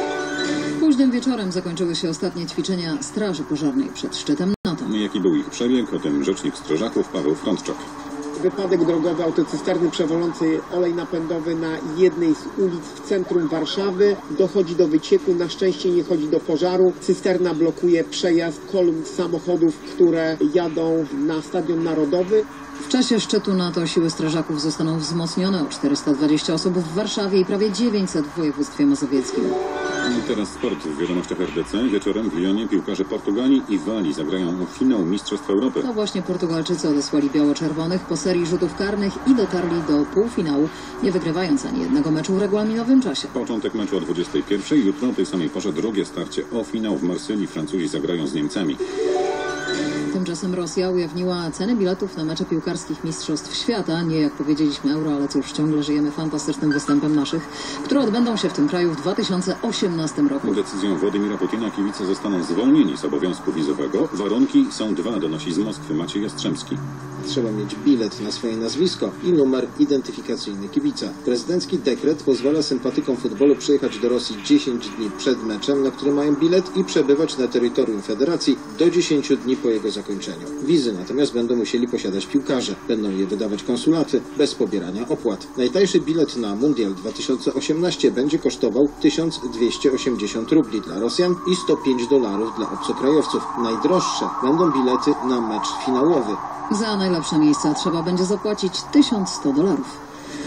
Późnym wieczorem zakończyły się ostatnie ćwiczenia Straży Pożarnej przed szczytem NATO. Jaki był ich przebieg? O tym rzecznik strażaków Paweł Frądczak. Wypadek drogowy autocysterny przewodzącej olej napędowy na jednej z ulic w centrum Warszawy. Dochodzi do wycieku, na szczęście nie chodzi do pożaru. Cysterna blokuje przejazd kolumn samochodów, które jadą na Stadion Narodowy. W czasie szczytu NATO siły strażaków zostaną wzmocnione o czterysta dwadzieścia osób w Warszawie i prawie dziewięćset w województwie mazowieckim. I teraz sport w wiadomościach R D C. Wieczorem w Lyonie piłkarze Portugalii i Walii zagrają o finał Mistrzostw Europy. To właśnie Portugalczycy odesłali biało-czerwonych po serii rzutów karnych i dotarli do półfinału, nie wygrywając ani jednego meczu w regulaminowym czasie. Początek meczu o dwudziestej pierwszej. Jutro o tej samej porze drugie starcie o finał w Marsylii. Francuzi zagrają z Niemcami. Tymczasem Rosja ujawniła ceny biletów na mecze piłkarskich Mistrzostw Świata. Nie jak powiedzieliśmy euro, ale cóż, ciągle żyjemy fantastycznym występem naszych, które odbędą się w tym kraju w dwa tysiące osiemnastym roku. Decyzją Władimira Putina kibice zostaną zwolnieni z obowiązku wizowego. Warunki są dwa, donosi z Moskwy Maciej Jastrzębski. Trzeba mieć bilet na swoje nazwisko i numer identyfikacyjny kibica. Prezydencki dekret pozwala sympatykom futbolu przyjechać do Rosji dziesięć dni przed meczem, na który mają bilet, i przebywać na terytorium federacji do dziesięciu dni po jego zakończeniu. Wizy natomiast będą musieli posiadać piłkarze. Będą je wydawać konsulaty bez pobierania opłat. Najtańszy bilet na Mundial dwa tysiące osiemnasty będzie kosztował tysiąc dwieście osiemdziesiąt rubli dla Rosjan i sto pięć dolarów dla obcokrajowców. Najdroższe będą bilety na mecz finałowy. Za najlepsze miejsca trzeba będzie zapłacić tysiąc sto dolarów.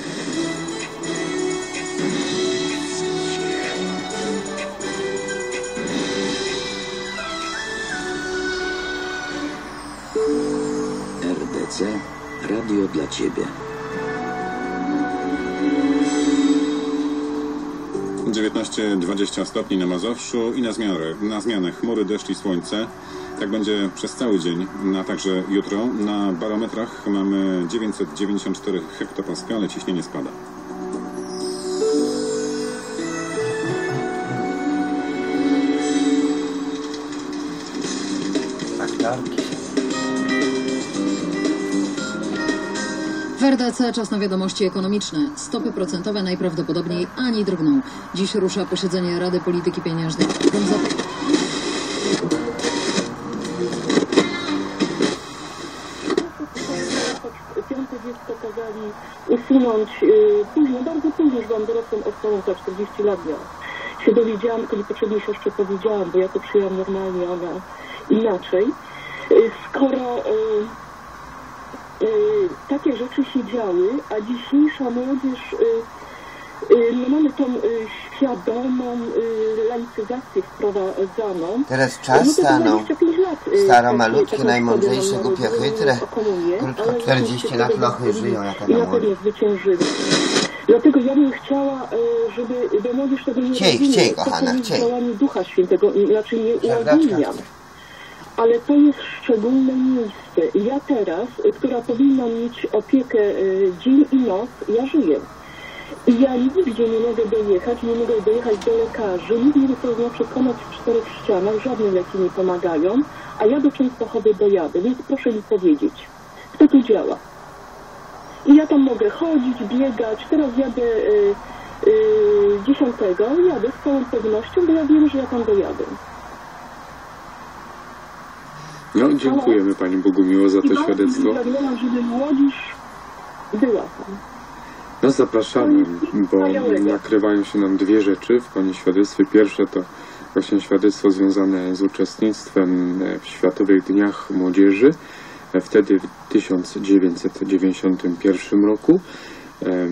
R D C Radio dla Ciebie. dziewiętnaście dwadzieścia stopni na Mazowszu i na zmianę, na zmianę chmury, deszcz i słońce. Tak będzie przez cały dzień, a także jutro. Na barometrach mamy dziewięćset dziewięćdziesiąt cztery hektopaskale, ciśnienie spada. W R D C czas na wiadomości ekonomiczne. Stopy procentowe najprawdopodobniej ani drgną. Dziś rusza posiedzenie Rady Polityki Pieniężnej. Piątek jest pokazali usunąć yy, później, bardzo później, już byłam dorosłą osobą, za czterdzieści lat miałam. Się dowiedziałam, tylko niepotrzebnie siostrze powiedziałam, bo ja to przyjęłam normalnie, ona inaczej. Yy, skoro yy, yy, takie rzeczy się działy, a dzisiejsza młodzież, yy, yy, no mamy tą yy, świadomą yy, laicyzację wprowadzaną. Teraz czas stanął. Staro, malutkie, najmądrzejsze, głupie, chytre. Krótko, czterdzieści lat lochy żyją, jaka na pewno zwyciężyli. Dlatego ja bym chciała, żeby do młodzież tego nie chciej, rozumieć. chciej, kochana, to chciej. działanie Ducha Świętego, znaczy nie uogólniam. Ale to jest szczególne miejsce. Ja teraz, która powinna mieć opiekę dzień i noc, ja żyję. I ja nigdzie nie mogę dojechać, nie mogę dojechać do lekarzy, nikt nie wie, co znaczy konać w czterech ścianach, żadne leki nie pomagają, a ja do Częstochowy dojadę, więc proszę mi powiedzieć, kto tu działa. I ja tam mogę chodzić, biegać, teraz jadę y, y, dziesiątego, jadę z całą pewnością, bo ja wiem, że ja tam dojadę. No, dziękujemy Pani Bogumiło za to świadectwo. Ja żeby młodzież była tam. No zapraszamy, bo nakrywają się nam dwie rzeczy w Pani świadectwie. Pierwsze to właśnie świadectwo związane z uczestnictwem w Światowych Dniach Młodzieży, wtedy w tysiąc dziewięćset dziewięćdziesiątym pierwszym roku.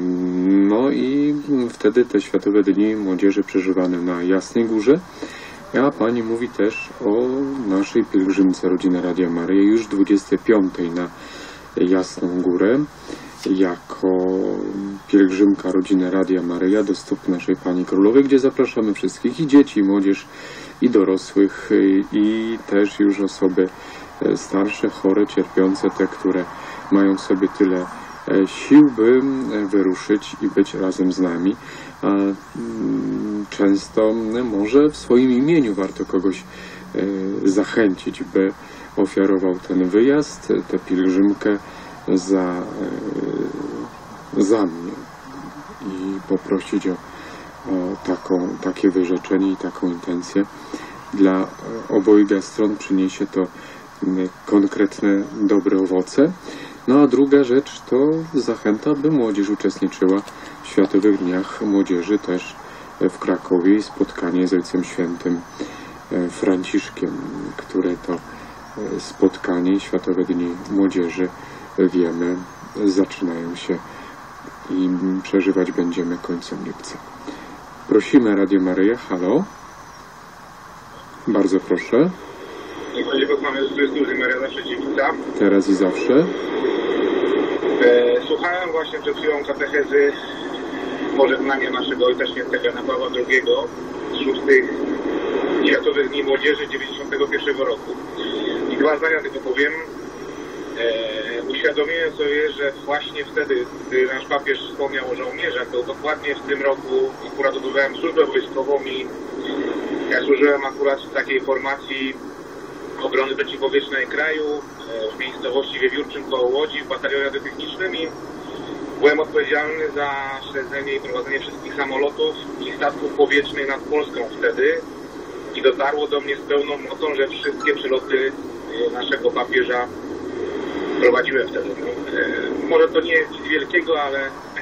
No i wtedy te Światowe Dni Młodzieży przeżywane na Jasnej Górze. A pani mówi też o naszej pielgrzymce Rodziny Radia Maryja już dwudziestej piątej na Jasną Górę. Jako pielgrzymka Rodziny Radia Maryja do stóp naszej Pani Królowej, gdzie zapraszamy wszystkich, i dzieci, i młodzież, i dorosłych, i też już osoby starsze, chore, cierpiące, te, które mają w sobie tyle sił, by wyruszyć i być razem z nami. A często może w swoim imieniu warto kogoś zachęcić, by ofiarował ten wyjazd, tę pielgrzymkę za, za mnie i poprosić o, o taką, takie wyrzeczenie i taką intencję. Dla obojga stron przyniesie to konkretne, dobre owoce. No a druga rzecz to zachęta, by młodzież uczestniczyła w Światowych Dniach Młodzieży też w Krakowie i spotkanie z Ojcem Świętym Franciszkiem, które to spotkanie, Światowe Dni Młodzieży, wiemy, zaczynają się i przeżywać będziemy końcem lipca. Prosimy Radio Maryja. Halo? Bardzo proszę. Niech będzie posłany z Chrystusa Maryjana Przeciwnica. Teraz i zawsze. E, słuchałem właśnie przed chwilą katechezy pożegnania naszego Ojca Świętego Jana Pawła drugiego z szóstych Światowych Dni Młodzieży dziewięćdziesiątego pierwszego roku. I dwa zdania tylko powiem. E, uświadomiłem sobie, że właśnie wtedy, gdy nasz papież wspomniał o żołnierzach, to dokładnie w tym roku akurat odbywałem służbę wojskową i ja służyłem akurat w takiej formacji obrony przeciwpowietrznej kraju w miejscowości Wiewiórczym koło Łodzi w batalionie radiotechnicznym i byłem odpowiedzialny za śledzenie i prowadzenie wszystkich samolotów i statków powietrznych nad Polską wtedy i dotarło do mnie z pełną mocą, że wszystkie przeloty naszego papieża prowadziłem wtedy. No, może to nie jest nic wielkiego, ale